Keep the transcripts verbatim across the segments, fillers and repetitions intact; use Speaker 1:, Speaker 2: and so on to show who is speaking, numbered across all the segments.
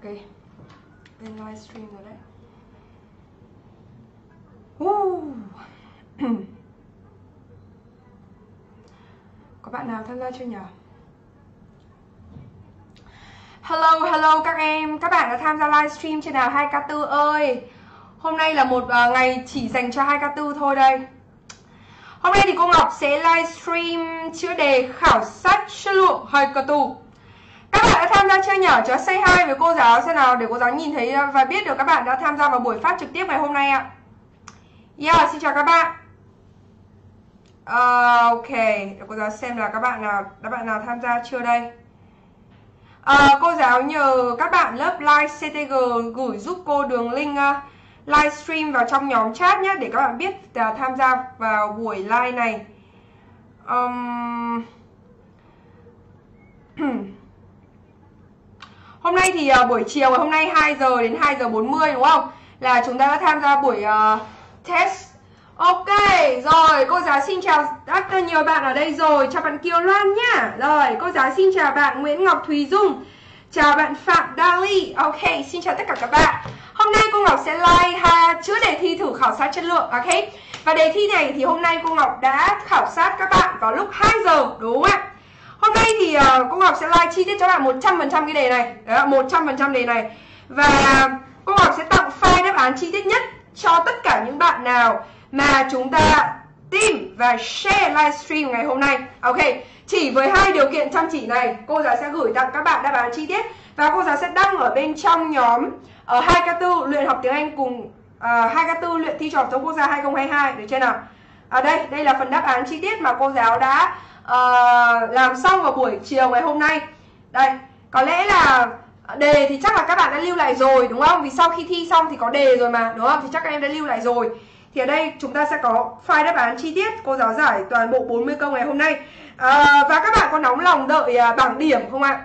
Speaker 1: Lên livestream rồi đấy. uh. Có bạn nào tham gia chưa nhỉ? Hello, hello các em. Các bạn đã tham gia livestream trên nào hai K tư ơi. Hôm nay là một uh, ngày chỉ dành cho hai K tư thôi đây. Hôm nay thì cô Ngọc sẽ livestream chữa đề khảo sát chất lượng hai K tư. Các bạn đã tham gia chưa nhỉ? Cho say hi với cô giáo xem nào để cô giáo nhìn thấy và biết được các bạn đã tham gia vào buổi phát trực tiếp ngày hôm nay ạ. Yeah, xin chào các bạn. Uh, ok, để cô giáo xem là các bạn nào các bạn nào tham gia chưa đây. Uh, cô giáo nhờ các bạn lớp Live xê tê giê gửi giúp cô đường link uh, livestream vào trong nhóm chat nhé, để các bạn biết uh, tham gia vào buổi live này. Um... Hôm nay thì uh, buổi chiều ngày hôm nay hai giờ đến hai giờ bốn mươi đúng không? Là chúng ta đã tham gia buổi uh, test. Ok, rồi cô giáo xin chào rất nhiều bạn ở đây rồi. Chào bạn Kiều Loan nhá. Rồi, cô giáo xin chào bạn Nguyễn Ngọc Thùy Dung. Chào bạn Phạm Đa Ly. Ok, xin chào tất cả các bạn. Hôm nay cô Ngọc sẽ live ha, chữa đề thi thử khảo sát chất lượng. Ok. Và đề thi này thì hôm nay cô Ngọc đã khảo sát các bạn vào lúc hai giờ đúng không ạ? Hôm nay thì uh, cô Ngọc sẽ live chi tiết cho bạn một trăm phần trăm cái đề này. Đó, một trăm phần trăm đề này. Và cô Ngọc sẽ tặng file đáp án chi tiết nhất cho tất cả những bạn nào mà chúng ta tìm và share livestream ngày hôm nay. Ok, chỉ với hai điều kiện chăm chỉ này, cô giáo sẽ gửi tặng các bạn đáp án chi tiết và cô giáo sẽ đăng ở bên trong nhóm ở hai K tư luyện học tiếng Anh cùng uh, hai K tư luyện thi trò học quốc gia hai không hai hai, được chưa nào? Ở đây, đây là phần đáp án chi tiết mà cô giáo đã uh, làm xong vào buổi chiều ngày hôm nay. Đây, có lẽ là đề thì chắc là các bạn đã lưu lại rồi đúng không? Vì sau khi thi xong thì có đề rồi mà, đúng không? Thì chắc các em đã lưu lại rồi. Thì ở đây chúng ta sẽ có file đáp án chi tiết. Cô giáo giải toàn bộ bốn mươi câu ngày hôm nay. à, Và các bạn có nóng lòng đợi uh, bảng điểm không ạ?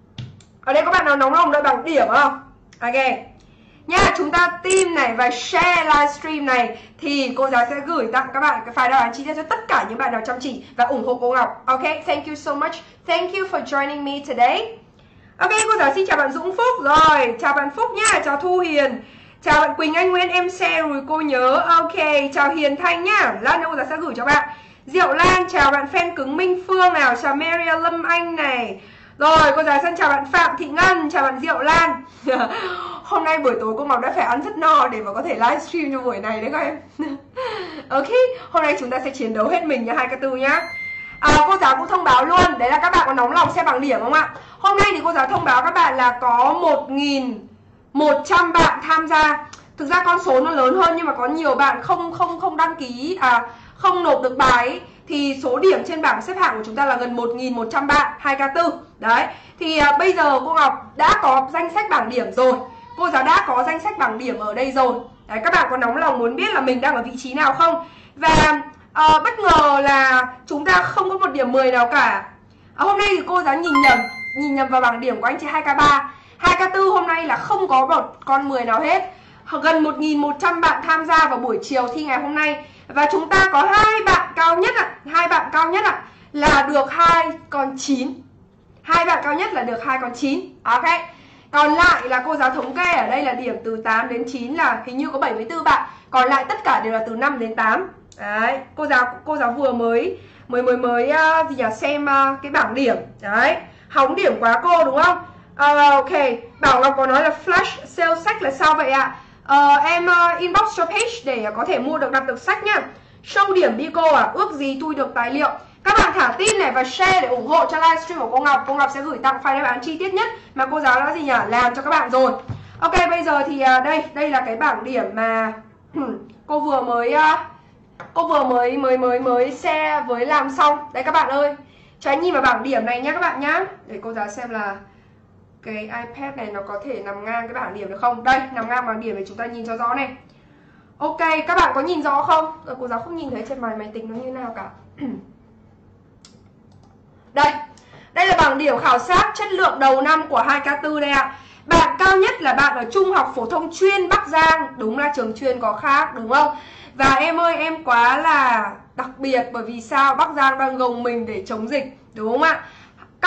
Speaker 1: Ở đây có bạn nào nóng lòng đợi bảng điểm không? Ok nha, chúng ta tìm này và share livestream này thì cô giáo sẽ gửi tặng các bạn cái file đáp án chi tiết cho tất cả những bạn nào chăm chỉ và ủng hộ cô Ngọc. Ok, thank you so much. Thank you for joining me today. Ok, cô giáo xin chào bạn Dũng Phúc. Rồi, chào bạn Phúc nhá, chào Thu Hiền. Chào bạn Quỳnh Anh Nguyên, em share rồi cô nhớ. Ok, chào Hiền Thanh nhá. Lát nữa cô giáo sẽ gửi cho bạn. Diệu Lan, chào bạn fan cứng Minh Phương nào. Chào Maria Lâm Anh này. Rồi, cô giáo xin chào bạn Phạm Thị Ngân. Chào bạn Diệu Lan. Hôm nay buổi tối cô Ngọc đã phải ăn rất no để mà có thể livestream cho buổi này đấy các em. Ok, hôm nay chúng ta sẽ chiến đấu hết mình nha hai K tư nhá. À, cô giáo cũng thông báo luôn, đấy là các bạn có nóng lòng xem bảng điểm không ạ? Hôm nay thì cô giáo thông báo các bạn là có một nghìn một trăm bạn tham gia. Thực ra con số nó lớn hơn nhưng mà có nhiều bạn không không không đăng ký, à không nộp được bài ấy. Thì số điểm trên bảng xếp hạng của chúng ta là gần một nghìn một trăm bạn hai K tư. Đấy. Thì à, bây giờ cô Ngọc đã có danh sách bảng điểm rồi. Cô giáo đã có danh sách bảng điểm ở đây rồi. Đấy, các bạn có nóng lòng muốn biết là mình đang ở vị trí nào không? Và à, bất ngờ là chúng ta không có một điểm mười nào cả. À, hôm nay thì cô giáo nhìn nhầm, nhìn nhầm vào bảng điểm của anh chị hai K ba. hai K tư hôm nay là không có một con mười nào hết. Gần một nghìn một trăm bạn tham gia vào buổi chiều thi ngày hôm nay. Và chúng ta có hai bạn cao nhất ạ, hai bạn cao nhất ạ là được hai con chín. Hai bạn cao nhất là được hai con chín. Ok. Còn lại là cô giáo thống kê ở đây là điểm từ tám đến chín là hình như có bảy mươi tư bạn. Còn lại tất cả đều là từ năm đến tám. Đấy, cô giáo cô giáo vừa mới mới mới mới uh, gì nhỉ, xem uh, cái bảng điểm. Đấy, hóng điểm quá cô đúng không? Uh, ok, Bảo Ngọc có nói là flash sale sách là sao vậy ạ? Uh, em uh, inbox cho page để có thể mua được, đặt được sách nhá. Show điểm đi cô à, ước gì tôi được tài liệu. Các bạn thả tin này và share để ủng hộ cho livestream của cô Ngọc. Cô Ngọc sẽ gửi tặng file đáp án chi tiết nhất mà cô giáo đã gì nhỉ, làm cho các bạn rồi. Ok, bây giờ thì uh, đây, đây là cái bảng điểm mà cô vừa mới uh, cô vừa mới mới mới mới share với làm xong. Đây các bạn ơi, cho anh nhìn vào bảng điểm này nhé các bạn nhá. Để cô giáo xem là cái iPad này nó có thể nằm ngang cái bảng điểm được không? Đây, nằm ngang bảng điểm để chúng ta nhìn cho rõ này. Ok, các bạn có nhìn rõ không? Rồi, cô giáo không nhìn thấy trên màn máy tính nó như nào cả. Đây, đây là bảng điểm khảo sát chất lượng đầu năm của hai K tư đây ạ. Bạn cao nhất là bạn ở Trung học phổ thông chuyên Bắc Giang. Đúng là trường chuyên có khác đúng không? Và em ơi, em quá là đặc biệt bởi vì sao? Bắc Giang đang gồng mình để chống dịch đúng không ạ? Các bạn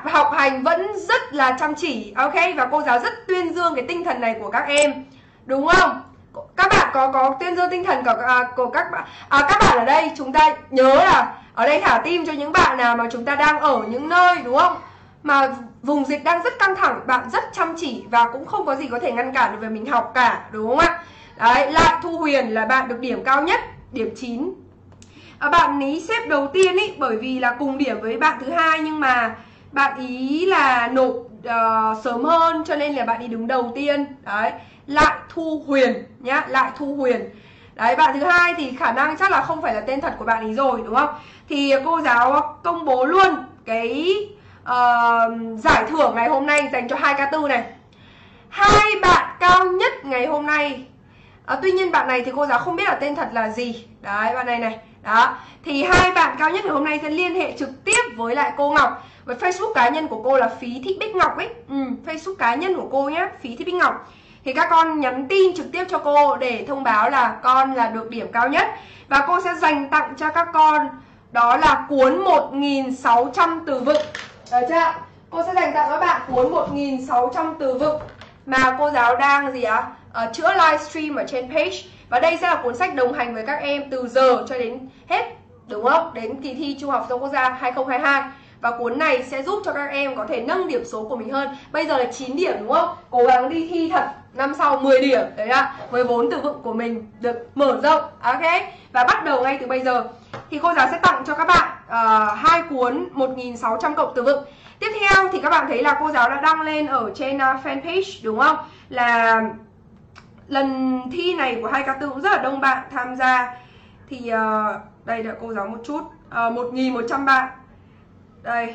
Speaker 1: học hành vẫn rất là chăm chỉ, ok, và cô giáo rất tuyên dương cái tinh thần này của các em, đúng không? Các bạn có có tuyên dương tinh thần của, à, của các bạn à, các bạn ở đây chúng ta nhớ là ở đây thả tim cho những bạn nào mà chúng ta đang ở những nơi, đúng không, mà vùng dịch đang rất căng thẳng, bạn rất chăm chỉ và cũng không có gì có thể ngăn cản được về mình học cả, đúng không ạ? Đấy, Lại Thu Huyền là bạn được điểm cao nhất, điểm chín. À, bạn ý xếp đầu tiên ý bởi vì là cùng điểm với bạn thứ hai, nhưng mà bạn ý là nộp uh, sớm hơn cho nên là bạn ý đứng đầu tiên. Đấy, Lại Thu Huyền nhá, Lại Thu Huyền. Đấy, bạn thứ hai thì khả năng chắc là không phải là tên thật của bạn ý rồi, đúng không? Thì cô giáo công bố luôn cái uh, giải thưởng ngày hôm nay dành cho hai K tư này. Hai bạn cao nhất ngày hôm nay, à, tuy nhiên bạn này thì cô giáo không biết là tên thật là gì. Đấy, bạn này này. Đó, thì hai bạn cao nhất ngày hôm nay sẽ liên hệ trực tiếp với lại cô Ngọc. Với Facebook cá nhân của cô là Phí Thị Bích Ngọc ấy. Ừ, Facebook cá nhân của cô nhé, Phí Thị Bích Ngọc. Thì các con nhắn tin trực tiếp cho cô để thông báo là con là được điểm cao nhất. Và cô sẽ dành tặng cho các con đó là cuốn một nghìn sáu trăm từ vựng. Được chưa? Cô sẽ dành tặng các bạn cuốn một nghìn sáu trăm từ vựng mà cô giáo đang gì ạ? À, chữa livestream ở trên page. Và đây sẽ là cuốn sách đồng hành với các em từ giờ cho đến hết, đúng không? Đến kỳ thi Trung học phổ thông quốc gia hai không hai hai. Và cuốn này sẽ giúp cho các em có thể nâng điểm số của mình hơn. Bây giờ là chín điểm, đúng không? Cố gắng đi thi thật, năm sau mười điểm. Đấy ạ, với vốn từ vựng của mình được mở rộng. Ok. Và bắt đầu ngay từ bây giờ thì cô giáo sẽ tặng cho các bạn uh, hai cuốn một nghìn sáu trăm cộng từ vựng. Tiếp theo thì các bạn thấy là cô giáo đã đăng lên ở trên uh, fanpage, đúng không? Là lần thi này của hai K tư cũng rất là đông bạn tham gia. Thì uh, đây đợi cô giáo một chút, uh, một nghìn một trăm bạn. Đây,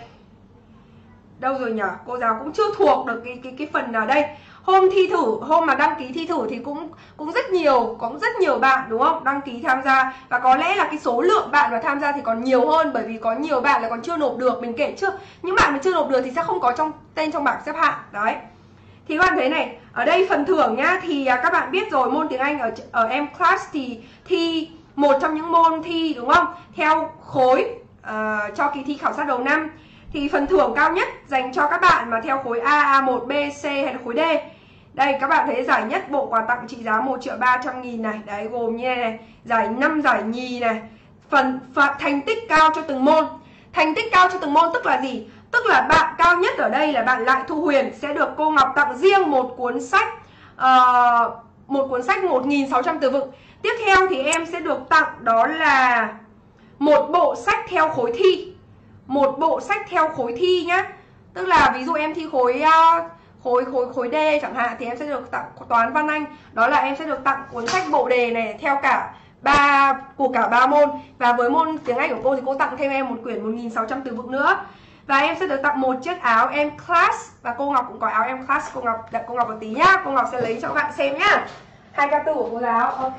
Speaker 1: đâu rồi nhỉ? Cô giáo cũng chưa thuộc được cái cái cái phần nào đây. Hôm thi thử, hôm mà đăng ký thi thử thì cũng cũng rất nhiều, có rất nhiều bạn, đúng không? Đăng ký tham gia. Và có lẽ là cái số lượng bạn mà tham gia thì còn nhiều hơn, bởi vì có nhiều bạn là còn chưa nộp được. Mình kể trước, những bạn mà chưa nộp được thì sẽ không có trong tên trong bảng xếp hạng. Đấy. Thì các bạn thấy này, ở đây phần thưởng nhá, thì các bạn biết rồi, môn tiếng Anh ở ở em class thì thi một trong những môn thi, đúng không? Theo khối uh, cho kỳ thi khảo sát đầu năm. Thì phần thưởng cao nhất dành cho các bạn mà theo khối A, A một, B, C hay là khối D. Đây, các bạn thấy giải nhất bộ quà tặng trị giá một triệu ba trăm nghìn này. Đấy, gồm như này này, giải năm giải nhì này. Phần, phần thành tích cao cho từng môn. Thành tích cao cho từng môn tức là gì? Tức là bạn cao nhất ở đây là bạn Lại Thu Huyền sẽ được cô Ngọc tặng riêng một cuốn sách, uh, một cuốn sách một nghìn sáu trăm từ vựng. Tiếp theo thì em sẽ được tặng đó là một bộ sách theo khối thi. Một bộ sách theo khối thi nhá. Tức là ví dụ em thi khối uh, khối khối khối D chẳng hạn thì em sẽ được tặng toán văn Anh. Đó là em sẽ được tặng cuốn sách bộ đề này theo cả ba của cả ba môn. Và với môn tiếng Anh của cô thì cô tặng thêm em một quyển một nghìn sáu trăm từ vựng nữa. Và em sẽ được tặng một chiếc áo em class. Và cô Ngọc cũng có áo em class. Cô Ngọc đợi cô Ngọc một tí nhá. Cô Ngọc sẽ lấy cho các bạn xem nhá. hai K tư của cô giáo. Ok.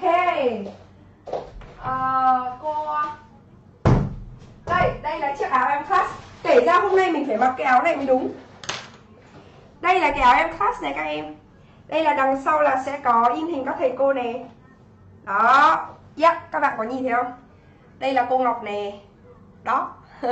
Speaker 1: uh, Cô Đây, đây là chiếc áo em class. Kể ra hôm nay mình phải mặc cái áo này mới đúng. Đây là cái áo em class này các em. Đây là đằng sau là sẽ có in hình các thầy cô này. Đó. Yeah, các bạn có nhìn thấy không? Đây là cô Ngọc này. Đó.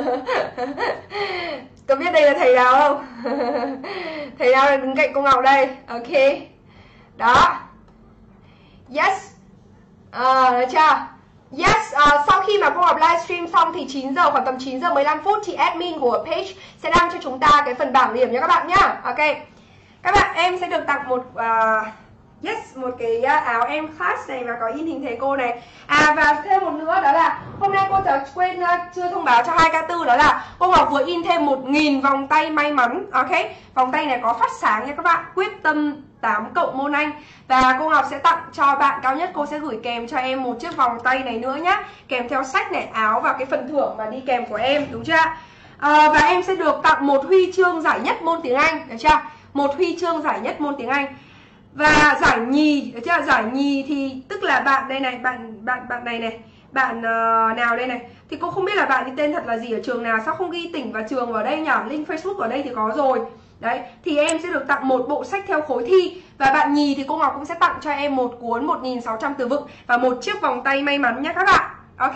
Speaker 1: Có biết đây là thầy nào không? Thầy nào là đứng cạnh cô Ngọc đây. Ok. Đó. Yes. À, được chưa? Yes, uh, sau khi mà cô Ngọc livestream xong thì chín giờ, khoảng tầm chín giờ mười lăm phút thì admin của page sẽ đăng cho chúng ta cái phần bảng điểm nha các bạn nhá. Ok. Các bạn, em sẽ được tặng một uh, yes, một cái áo em class này và có in hình thầy cô này. À, và thêm một nữa đó là hôm nay cô giáo quên uh, chưa thông báo cho hai K tư, đó là cô Ngọc vừa in thêm một nghìn vòng tay may mắn. Ok. Vòng tay này có phát sáng nha các bạn. Quyết tâm tám cộng môn Anh. Và cô Ngọc sẽ tặng cho bạn cao nhất, cô sẽ gửi kèm cho em một chiếc vòng tay này nữa nhá, kèm theo sách này, áo và cái phần thưởng mà đi kèm của em, đúng chưa? À, và em sẽ được tặng một huy chương giải nhất môn tiếng Anh, được chưa? Một huy chương giải nhất môn tiếng Anh. Và giải nhì, được chưa? Giải nhì thì tức là bạn đây này, bạn bạn bạn này này, bạn uh, nào đây này. Thì cô không biết là bạn tên thật là gì, ở trường nào, sao không ghi tỉnh và trường vào đây nhỉ? Link Facebook ở đây thì có rồi. Đấy, thì em sẽ được tặng một bộ sách theo khối thi. Và bạn nhì thì cô Ngọc cũng sẽ tặng cho em một cuốn một nghìn sáu trăm từ vựng và một chiếc vòng tay may mắn nhé các bạn. Ok,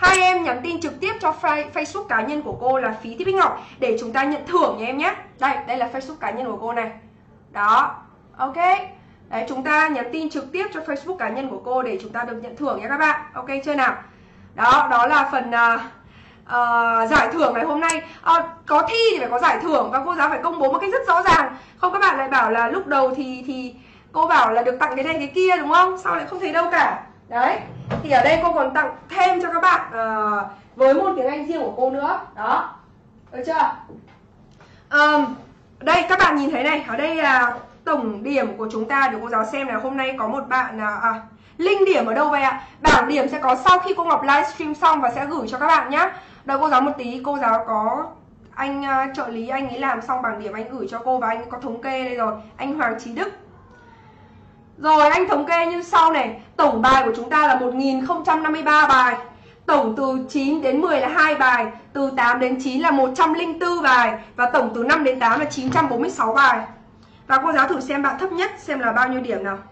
Speaker 1: Hai em nhắn tin trực tiếp cho Facebook cá nhân của cô là Phí Thị Bích Ngọc để chúng ta nhận thưởng nha em nhé. Đây, đây là Facebook cá nhân của cô này. Đó, ok. Đấy, chúng ta nhắn tin trực tiếp cho Facebook cá nhân của cô để chúng ta được nhận thưởng nha các bạn. Ok chưa nào? Đó, đó là phần uh, uh, giải thưởng ngày hôm nay. uh, Có thi thì phải có giải thưởng và cô giáo phải công bố một cách rất rõ ràng. Không các bạn lại bảo là lúc đầu thì thì cô bảo là được tặng cái này cái kia đúng không? Sau lại không thấy đâu cả. Đấy, thì ở đây cô còn tặng thêm cho các bạn uh, với môn tiếng Anh riêng của cô nữa. Đó, được chưa? um, Đây các bạn nhìn thấy này, ở đây là tổng điểm của chúng ta để cô giáo xem là hôm nay có một bạn à, à, link điểm ở đâu vậy ạ? Bảng điểm sẽ có sau khi cô Ngọc livestream xong và sẽ gửi cho các bạn nhé. Đợi cô giáo một tí, cô giáo có anh uh, trợ lý anh ấy làm xong bảng điểm anh gửi cho cô và anh có thống kê đây rồi, anh Hoàng Chí Đức. Rồi anh thống kê như sau này, tổng bài của chúng ta là một nghìn không trăm năm mươi ba bài. Tổng từ chín đến mười là hai bài, từ tám đến chín là một trăm lẻ bốn bài và tổng từ năm đến tám là chín trăm bốn mươi sáu bài. Và cô giáo thử xem bạn thấp nhất xem là bao nhiêu điểm nào.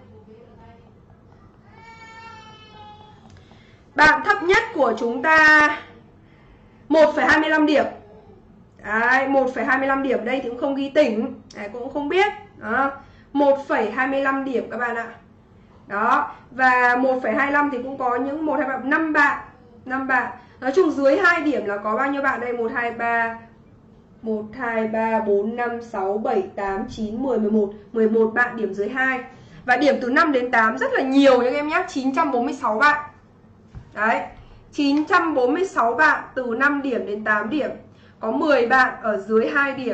Speaker 1: Bạn thấp nhất của chúng ta một phẩy hai mươi lăm điểm. Đấy, một phẩy hai mươi lăm điểm đây thì cũng không ghi tỉnh. Đấy, cũng không biết. Đó, một phẩy hai mươi lăm điểm các bạn ạ. Đó, và một phẩy hai mươi lăm thì cũng có những một hai ba năm bạn, năm bạn. Nói chung dưới hai điểm là có bao nhiêu bạn đây? một hai ba một hai ba bốn năm sáu bảy tám chín mười mười một, mười một bạn điểm dưới hai. Và điểm từ năm đến tám rất là nhiều nha em nhé, chín trăm bốn mươi sáu bạn. Đấy, chín trăm bốn mươi sáu bạn từ năm điểm đến tám điểm. Có mười bạn ở dưới hai điểm.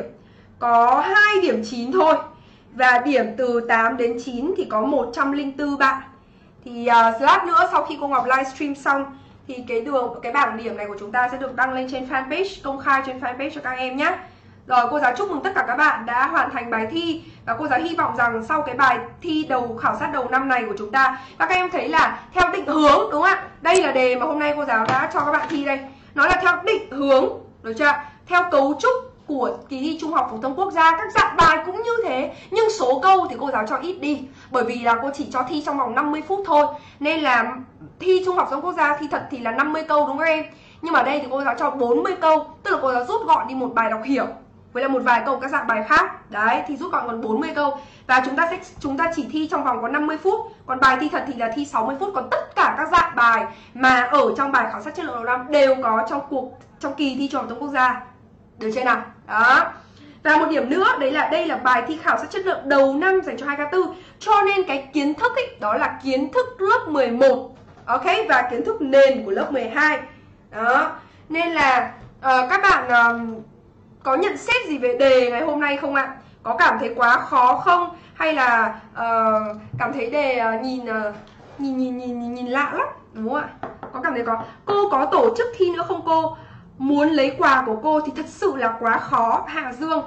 Speaker 1: Có hai điểm chín thôi. Và điểm từ tám đến chín thì có một trăm lẻ bốn bạn. Thì uh, lát nữa sau khi cô Ngọc livestream xong thì cái đường cái bảng điểm này của chúng ta sẽ được đăng lên trên fanpage, công khai trên fanpage cho các em nhé. Rồi cô giáo chúc mừng tất cả các bạn đã hoàn thành bài thi. Và cô giáo hy vọng rằng sau cái bài thi đầu khảo sát đầu năm này của chúng ta, các em thấy là theo định hướng, đúng không ạ? Đây là đề mà hôm nay cô giáo đã cho các bạn thi đây. Nó là theo định hướng, được chưa? Theo cấu trúc của kỳ thi Trung học phổ thông quốc gia, các dạng bài cũng như thế. Nhưng số câu thì cô giáo cho ít đi, bởi vì là cô chỉ cho thi trong vòng năm mươi phút thôi. Nên là thi Trung học phổ thông quốc gia thi thật thì là năm mươi câu đúng không em? Nhưng mà đây thì cô giáo cho bốn mươi câu, tức là cô giáo rút gọn đi một bài đọc hiểu với là một vài câu các dạng bài khác. Đấy, thì rút gọn còn bốn mươi câu. Và chúng ta sẽ chúng ta chỉ thi trong vòng có năm mươi phút. Còn bài thi thật thì là thi sáu mươi phút. Còn tất cả các dạng bài mà ở trong bài khảo sát chất lượng đầu năm đều có trong cuộc trong kỳ thi Trung học phổ thông quốc gia. Được chưa nào? Đó. Và một điểm nữa, đấy là đây là bài thi khảo sát chất lượng đầu năm dành cho hai K tư. Cho nên cái kiến thức ấy, đó là kiến thức lớp mười một. Ok, và kiến thức nền của lớp mười hai. Đó. Nên là uh, các bạn uh, có nhận xét gì về đề ngày hôm nay không ạ? Có cảm thấy quá khó không? Hay là uh, cảm thấy đề uh, nhìn, uh, nhìn nhìn nhìn nhìn nhìn lạ lắm, đúng không ạ? Có cảm thấy có. Cô có tổ chức thi nữa không cô? Muốn lấy quà của cô thì thật sự là quá khó. Hạ Dương.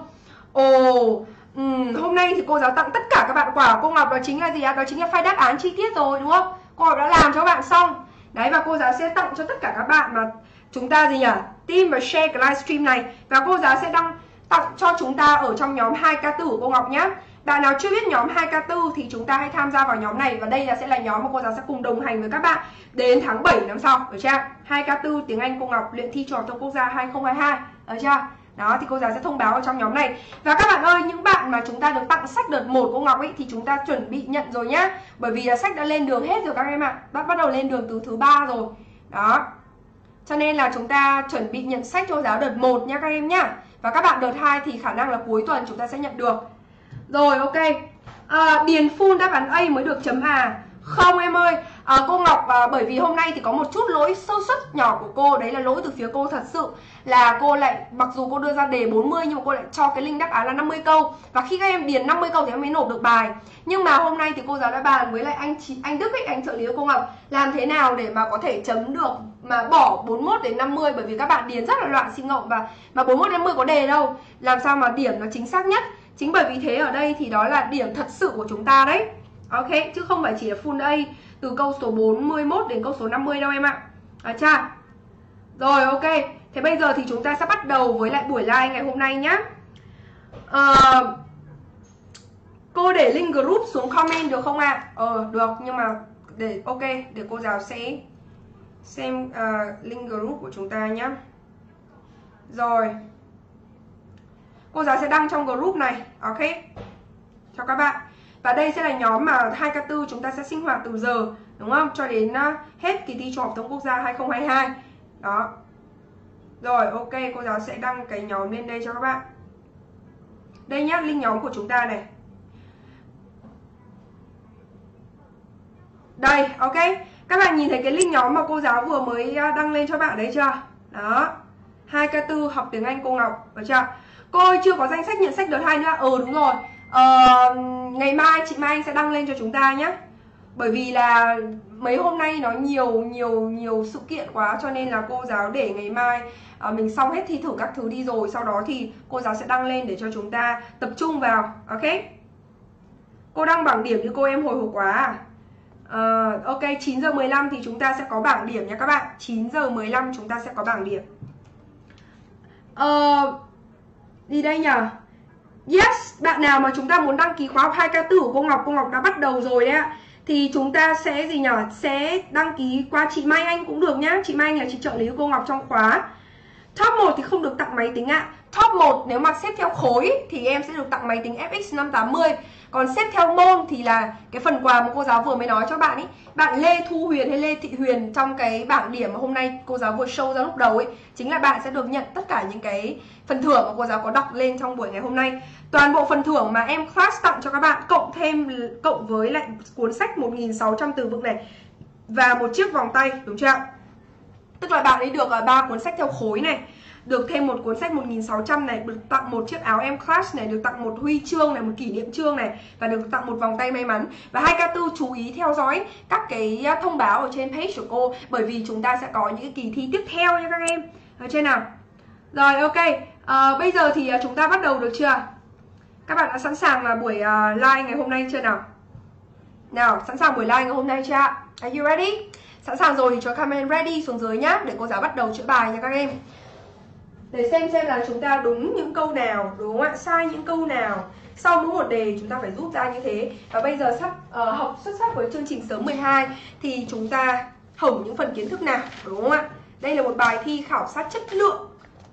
Speaker 1: Ồ, um, hôm nay thì cô giáo tặng tất cả các bạn quà của cô Ngọc. Đó chính là gì ạ? Đó chính là file đáp án chi tiết rồi, đúng không? Cô Ngọc đã làm cho các bạn xong. Đấy, và cô giáo sẽ tặng cho tất cả các bạn mà chúng ta gì nhỉ? Team và share cái livestream này. Và cô giáo sẽ đăng tặng cho chúng ta ở trong nhóm hai K tư của cô Ngọc nhé. Bạn nào chưa biết nhóm hai K tư thì chúng ta hãy tham gia vào nhóm này. Và đây là sẽ là nhóm mà cô giáo sẽ cùng đồng hành với các bạn đến tháng bảy năm sau, được chưa? hai K tư tiếng Anh cô Ngọc luyện thi Trung học phổ thông quốc gia hai không hai hai, được chưa? Đó, thì cô giáo sẽ thông báo ở trong nhóm này. Và các bạn ơi, những bạn mà chúng ta được tặng sách đợt một cô Ngọc ấy thì chúng ta chuẩn bị nhận rồi nhá. Bởi vì là sách đã lên đường hết rồi các em ạ. Bắt bắt đầu lên đường từ thứ ba rồi. Đó. Cho nên là chúng ta chuẩn bị nhận sách cho cô giáo đợt một nha các em nhá. Và các bạn đợt hai thì khả năng là cuối tuần chúng ta sẽ nhận được. Rồi, ok. À, điền full đáp án A mới được chấm à? Không em ơi. À, cô Ngọc à, bởi vì hôm nay thì có một chút lỗi sơ suất nhỏ của cô. Đấy là lỗi từ phía cô thật sự. Là cô lại, mặc dù cô đưa ra đề bốn mươi nhưng mà cô lại cho cái link đáp án là năm mươi câu. Và khi các em điền năm mươi câu thì em mới nộp được bài. Nhưng mà hôm nay thì cô giáo đã bàn với lại anh anh Đức ấy, anh trợ lý của cô Ngọc, làm thế nào để mà có thể chấm được mà bỏ bốn mươi mốt đến năm mươi. Bởi vì các bạn điền rất là loạn xi ngọng. Và mà bốn mươi mốt đến năm mươi có đề đâu. Làm sao mà điểm nó chính xác nhất. Chính bởi vì thế ở đây thì đó là điểm thật sự của chúng ta đấy. Ok, chứ không phải chỉ là full A từ câu số bốn mươi mốt đến câu số năm mươi đâu em ạ. À cha. Rồi, ok. Thế bây giờ thì chúng ta sẽ bắt đầu với lại buổi live ngày hôm nay nhá. à, Cô để link group xuống comment được không ạ? Ờ, được, nhưng mà để ok, để cô giáo sẽ xem uh, link group của chúng ta nhé. Rồi, cô giáo sẽ đăng trong group này, ok, cho các bạn. Và đây sẽ là nhóm mà hai K tư chúng ta sẽ sinh hoạt từ giờ, đúng không, cho đến uh, hết kỳ thi Trung học phổ thông quốc gia hai không hai hai. Đó. Rồi, ok, cô giáo sẽ đăng cái nhóm lên đây cho các bạn. Đây nhá, link nhóm của chúng ta này. Đây, ok. Các bạn nhìn thấy cái link nhóm mà cô giáo vừa mới đăng lên cho bạn đấy chưa? Đó. hai K tư học tiếng Anh cô Ngọc, được chưa? Cô ơi, chưa có danh sách nhận sách đợt hai nữa. Ừ đúng rồi. Ờ, ngày mai chị Mai Anh sẽ đăng lên cho chúng ta nhé. Bởi vì là mấy hôm nay nó nhiều nhiều nhiều sự kiện quá, cho nên là cô giáo để ngày mai à, mình xong hết thi thử các thứ đi rồi, sau đó thì cô giáo sẽ đăng lên để cho chúng ta tập trung vào. Ok. Cô đăng bảng điểm như cô em hồi hộp quá à? Uh, ok, chín giờ mười lăm thì chúng ta sẽ có bảng điểm nha các bạn. chín giờ mười lăm chúng ta sẽ có bảng điểm. Uh, đi đây nhỉ? Yes, bạn nào mà chúng ta muốn đăng ký khóa học hai K tư của cô Ngọc, cô Ngọc đã bắt đầu rồi đấy ạ. Thì chúng ta sẽ gì nhỉ? Sẽ đăng ký qua chị Mai Anh cũng được nhá. Chị Mai Anh là chị trợ lý của cô Ngọc trong khóa. Top một thì không được tặng máy tính ạ. Top một nếu mà xếp theo khối thì em sẽ được tặng máy tính F X năm tám mươi. Còn xếp theo môn thì là cái phần quà mà cô giáo vừa mới nói cho bạn ấy. Bạn Lê Thu Huyền hay Lê Thị Huyền trong cái bảng điểm mà hôm nay cô giáo vừa show ra lúc đầu ấy, chính là bạn sẽ được nhận tất cả những cái phần thưởng mà cô giáo có đọc lên trong buổi ngày hôm nay. Toàn bộ phần thưởng mà em class tặng cho các bạn cộng thêm cộng với lại cuốn sách một nghìn sáu trăm từ vựng này và một chiếc vòng tay, đúng chưa ạ? Tức là bạn ấy được ba cuốn sách theo khối này, được thêm một cuốn sách một nghìn sáu trăm này, được tặng một chiếc áo em class này, được tặng một huy chương này, một kỷ niệm chương này, và được tặng một vòng tay may mắn. Và hai K tư chú ý theo dõi các cái thông báo ở trên page của cô, bởi vì chúng ta sẽ có những cái kỳ thi tiếp theo nha các em. Ở trên nào? Rồi, ok. À, bây giờ thì chúng ta bắt đầu được chưa? Các bạn đã sẵn sàng là buổi uh, live ngày hôm nay chưa nào? Nào, sẵn sàng buổi live ngày hôm nay chưa ạ? Are you ready? Sẵn sàng rồi thì cho comment ready xuống dưới nhá, để cô giáo bắt đầu chữa bài nha các em. Để xem xem là chúng ta đúng những câu nào, đúng không ạ? Sai những câu nào. Sau mỗi một đề chúng ta phải rút ra như thế. Và bây giờ sắp uh, học xuất sắc với chương trình sớm mười hai thì chúng ta hỏng những phần kiến thức nào, đúng không ạ? Đây là một bài thi khảo sát chất lượng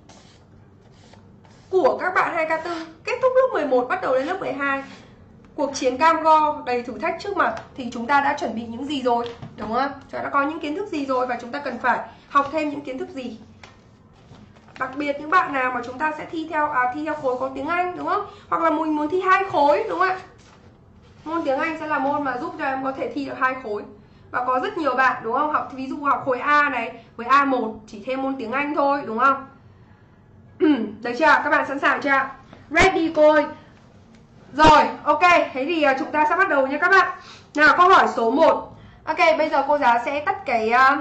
Speaker 1: của các bạn hai K tư, kết thúc lớp mười một bắt đầu lên lớp mười hai. Cuộc chiến cam go đầy thử thách trước mặt thì chúng ta đã chuẩn bị những gì rồi, đúng không? Chúng ta đã có những kiến thức gì rồi và chúng ta cần phải học thêm những kiến thức gì. Đặc biệt những bạn nào mà chúng ta sẽ thi theo à, thi theo khối có tiếng Anh, đúng không? Hoặc là mình muốn thi hai khối, đúng không ạ? Môn tiếng Anh sẽ là môn mà giúp cho em có thể thi được hai khối. Và có rất nhiều bạn, đúng không? Học ví dụ học khối A này với A một chỉ thêm môn tiếng Anh thôi, đúng không? Được chưa? Các bạn sẵn sàng chưa? Ready cô ơi. Rồi, ok, thế thì chúng ta sẽ bắt đầu nha các bạn. Nào, câu hỏi số một. Ok, bây giờ cô giáo sẽ tắt cái uh,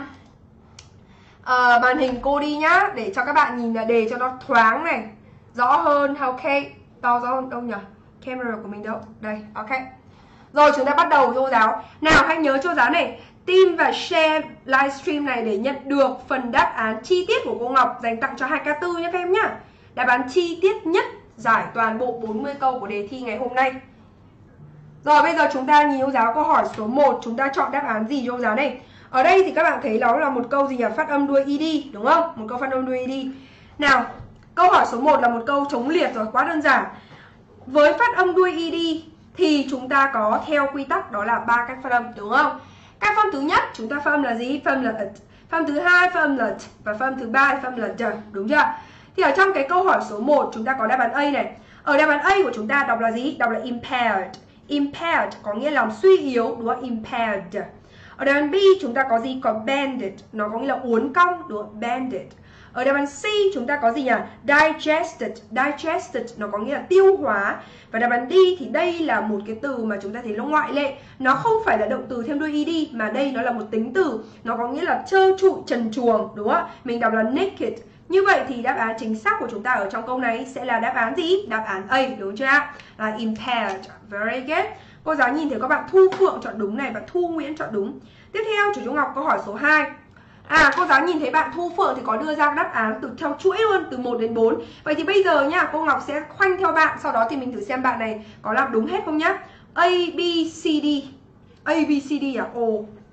Speaker 1: uh, màn hình cô đi nhá, để cho các bạn nhìn đề cho nó thoáng này, rõ hơn. Ok, to rõ hơn đâu nhỉ? Camera của mình đâu? Đây, ok. Rồi, chúng ta bắt đầu cô giáo. Nào, hãy nhớ cho giáo này, tin và share livestream này để nhận được phần đáp án chi tiết của cô Ngọc dành tặng cho hai K tư nhé các em nhá. Đáp án chi tiết nhất giải toàn bộ bốn mươi câu của đề thi ngày hôm nay. Rồi bây giờ chúng ta nhìn cô giáo câu hỏi số một, chúng ta chọn đáp án gì cho cô giáo này? Ở đây thì các bạn thấy nó là một câu gì nhỉ? Phát âm đuôi ed, đúng không? Một câu phát âm đuôi ed. Nào, câu hỏi số một là một câu chống liệt rồi, quá đơn giản. Với phát âm đuôi ed thì chúng ta có theo quy tắc đó là ba cách phát âm, đúng không? Cách phát âm thứ nhất chúng ta phát âm là gì? Phát âm là t. Phát âm thứ hai phát âm là t, và phát âm thứ ba phát âm là d, đúng chưa? Thì ở trong cái câu hỏi số một chúng ta có đáp án A này. Ở đáp án A của chúng ta đọc là gì? Đọc là impaired. Impaired có nghĩa là suy yếu, đúng không? Impaired. Ở đáp án B chúng ta có gì? Có banded, nó có nghĩa là uốn cong, đúng không? Banded. Ở đáp án C chúng ta có gì nhỉ? Digested. Digested nó có nghĩa là tiêu hóa. Và đáp án D thì đây là một cái từ mà chúng ta thấy nó ngoại lệ. Nó không phải là động từ thêm đuôi ed, mà đây nó là một tính từ. Nó có nghĩa là trơ trụi, trần truồng, đúng không? Mình đọc là naked. Như vậy thì đáp án chính xác của chúng ta ở trong câu này sẽ là đáp án gì? Đáp án A, đúng chưa ạ? Là impaired. Very good. Cô giáo nhìn thấy các bạn Thu Phượng chọn đúng này và Thu Nguyễn chọn đúng. Tiếp theo chủ Trung Ngọc câu hỏi số hai. À, cô giáo nhìn thấy bạn Thu Phượng thì có đưa ra đáp án từ theo chuỗi luôn, từ một đến bốn. Vậy thì bây giờ nhá, cô Ngọc sẽ khoanh theo bạn, sau đó thì mình thử xem bạn này có làm đúng hết không nhá. A, B, C, D. A, B, C, D à? Ồ.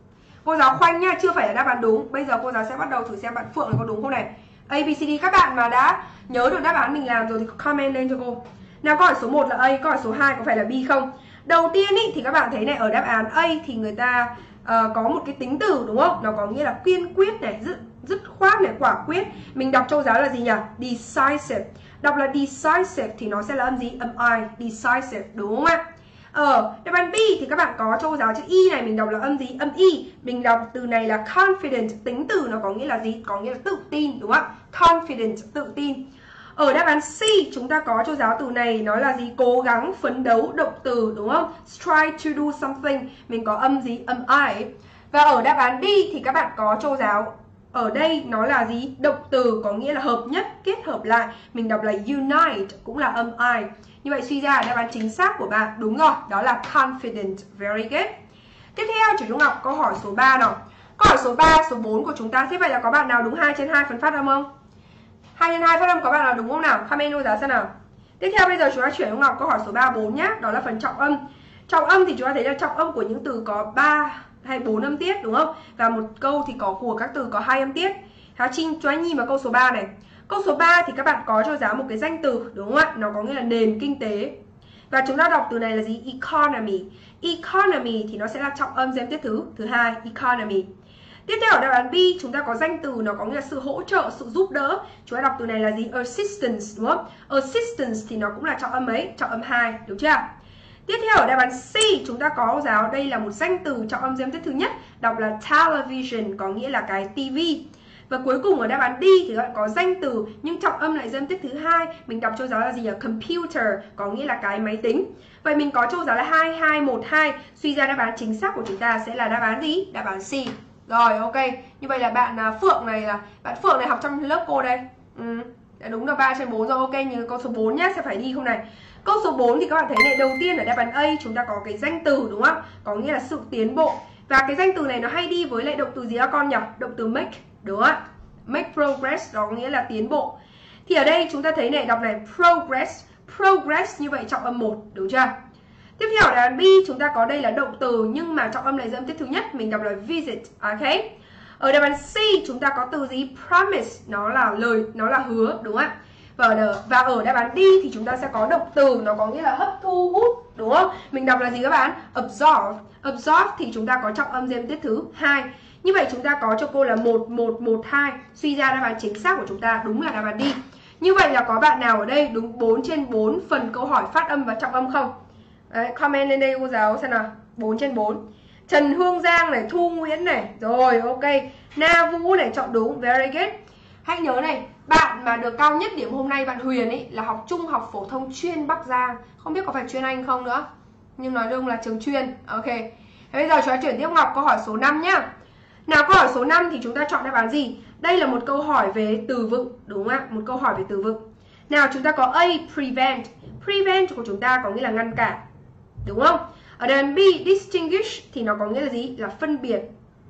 Speaker 1: Cô giáo khoanh nha, chưa phải là đáp án đúng. Bây giờ cô giáo sẽ bắt đầu thử xem bạn Phượng này có đúng không này. A, B, C, D. Các bạn mà đã nhớ được đáp án mình làm rồi thì comment lên cho cô. Nào, câu hỏi số một là A, câu hỏi số hai có phải là B không? Đầu tiên ý, thì các bạn thấy này, ở đáp án A thì người ta uh, có một cái tính từ đúng không? Nó có nghĩa là kiên quyết này, dứt, dứt khoát này, quả quyết. Mình đọc châu giáo là gì nhỉ? Decisive. Đọc là decisive thì nó sẽ là âm gì? Âm I, decisive, đúng không ạ? Ở đáp án B thì các bạn có châu giáo chữ Y này, mình đọc là âm gì? Âm Y. Mình đọc từ này là confident, tính từ nó có nghĩa là gì? Có nghĩa là tự tin, đúng không ạ? Confident, tự tin. Ở đáp án C chúng ta có châu giáo từ này, nó là gì? Cố gắng, phấn đấu, động từ, đúng không? Try to do something, mình có âm gì? Âm I. Và ở đáp án D thì các bạn có châu giáo ở đây nó là gì? Động từ, có nghĩa là hợp nhất, kết hợp lại. Mình đọc là unite, cũng là âm I. Như vậy suy ra đáp án chính xác của bạn đúng rồi, đó là confident. Very good. Tiếp theo chủ Trung Ngọc câu hỏi số ba nào. Câu hỏi số ba, số bốn của chúng ta. Thế vậy là có bạn nào đúng hai trên hai phần phát âm không? hai trên hai phát âm có bạn nào đúng không nào? Comment cô giáo xem nào. Tiếp theo bây giờ chúng ta chuyển Trung Ngọc câu hỏi số ba, bốn nhá, đó là phần trọng âm. Trọng âm thì chúng ta thấy là trọng âm của những từ có ba hay bốn âm tiết đúng không? Và một câu thì có của các từ có hai âm tiết. Há Trinh cho anh nhìn vào câu số ba này. Câu số ba thì các bạn có cho giáo một cái danh từ đúng không ạ? Nó có nghĩa là nền kinh tế. Và chúng ta đọc từ này là gì? Economy. Economy thì nó sẽ là trọng âm giêm tiết thứ thứ hai, economy. Tiếp theo ở đáp án B chúng ta có danh từ nó có nghĩa là sự hỗ trợ, sự giúp đỡ. Chúng ta đọc từ này là gì? Assistance đúng không? Assistance thì nó cũng là trọng âm ấy, trọng âm hai, đúng chưa? Tiếp theo ở đáp án C chúng ta có giáo đây là một danh từ trọng âm giêm tiết thứ nhất, đọc là television, có nghĩa là cái tivi. Và cuối cùng ở đáp án D thì các bạn có danh từ nhưng trọng âm lại giêm tiết thứ hai, mình đọc cho giáo là gì? Ở computer, có nghĩa là cái máy tính. Vậy mình có cho giáo là hai hai một hai, suy ra đáp án chính xác của chúng ta sẽ là đáp án gì? Đáp án C. Rồi, ok. Như vậy là bạn Phượng này là bạn Phượng này học trong lớp cô đây. Ừ, đúng là ba trên bốn rồi. Ok, như câu số bốn nhé, sẽ phải đi không này. Câu số bốn thì các bạn thấy này, đầu tiên ở đáp án A chúng ta có cái danh từ đúng không? Có nghĩa là sự tiến bộ. Và cái danh từ này nó hay đi với lại động từ gì các con nhỉ? Động từ make, đúng không ạ? Make progress, đó có nghĩa là tiến bộ. Thì ở đây chúng ta thấy này, đọc này progress, progress như vậy trọng âm một, đúng chưa? Tiếp theo ở đáp án B chúng ta có đây là động từ nhưng mà trọng âm lại giêm tiết thứ nhất, mình đọc là visit, ok? Ở đáp án C chúng ta có từ gì? Promise, nó là lời, nó là hứa, đúng không ạ? Và ở, và ở đáp án D thì chúng ta sẽ có động từ, nó có nghĩa là hấp thu, hút, đúng không? Mình đọc là gì các bạn? Absorb, absorb thì chúng ta có trọng âm giêm tiết thứ hai. Như vậy chúng ta có cho cô là một một một hai, suy ra đáp án chính xác của chúng ta đúng là đáp án D. Như vậy là có bạn nào ở đây đúng bốn trên bốn phần câu hỏi phát âm và trọng âm không? Đấy, comment lên đây cô giáo xem nào. bốn trên bốn. Trần Hương Giang này, Thu Nguyễn này. Rồi, ok. Na Vũ này, chọn đúng. Very good. Hãy nhớ này, bạn mà được cao nhất điểm hôm nay, bạn Huyền ấy, là học trung học phổ thông chuyên Bắc Giang. Không biết có phải chuyên Anh không nữa, nhưng nói chung là trường chuyên. Ok. Thế bây giờ chúng ta chuyển tiếp Ngọc câu hỏi số năm nhá. Nào, câu hỏi số năm thì chúng ta chọn đáp án gì? Đây là một câu hỏi về từ vựng, đúng không ạ? Một câu hỏi về từ vựng. Nào, chúng ta có A, prevent. Prevent của chúng ta có nghĩa là ngăn cản, đúng không? Ở đáp án B, distinguish thì nó có nghĩa là gì? Là phân biệt.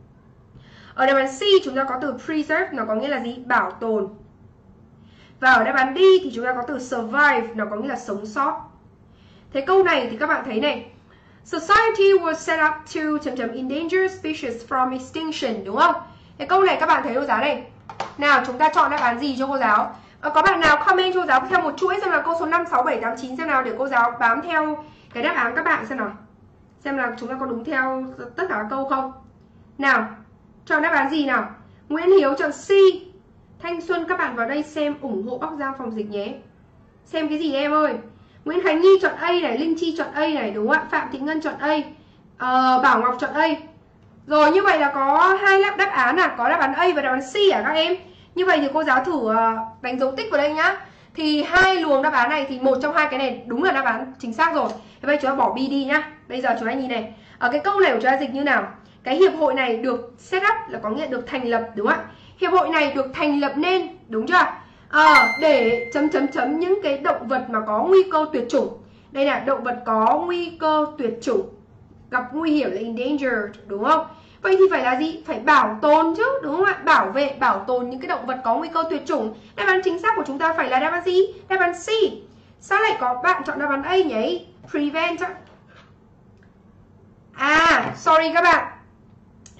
Speaker 1: Ở đáp án C chúng ta có từ preserve, nó có nghĩa là gì? Bảo tồn. Và ở đáp án D thì chúng ta có từ survive, nó có nghĩa là sống sót. Thế câu này thì các bạn thấy này, society was set up to chấm chấm endangered species from extinction, đúng không? Thế câu này các bạn thấy cô giáo này. Nào, chúng ta chọn đáp án gì cho cô giáo? À, có bạn nào comment cho cô giáo theo một chuỗi xem là câu số năm, sáu, bảy, tám, chín xem nào, để cô giáo bám theo cái đáp án các bạn xem nào. Xem là chúng ta có đúng theo tất cả các câu không? Nào, chọn đáp án gì nào? Nguyễn Hiếu chọn C. Thanh Xuân, các bạn vào đây xem ủng hộ Bắc Giang phòng dịch nhé. Xem cái gì em ơi? Nguyễn Khánh Nhi chọn A này, Linh Chi chọn A này, đúng không ạ? Phạm Thị Ngân chọn A. Ờ, Bảo Ngọc chọn A. Rồi, như vậy là có hai đáp án à, có đáp án A và đáp án C à các em? Như vậy thì cô giáo thử uh, đánh dấu tích vào đây nhá. Thì hai luồng đáp án này thì một trong hai cái này đúng là đáp án chính xác rồi. Thế bây giờ chúng ta bỏ B đi nhá. Bây giờ chúng ta nhìn này, ở cái câu này của chúng ta dịch như nào? Cái hiệp hội này được set up là có nghĩa được thành lập, đúng không ạ? Hiệp hội này được thành lập nên, đúng chưa? À, để chấm chấm chấm những cái động vật mà có nguy cơ tuyệt chủng. Đây là động vật có nguy cơ tuyệt chủng, gặp nguy hiểm là endangered, đúng không? Vậy thì phải là gì? Phải bảo tồn chứ, đúng không ạ? Bảo vệ, bảo tồn những cái động vật có nguy cơ tuyệt chủng. Đáp án chính xác của chúng ta phải là đáp án gì? Đáp án C. Sao lại có bạn chọn đáp án A nhỉ? Prevent á. À, sorry các bạn.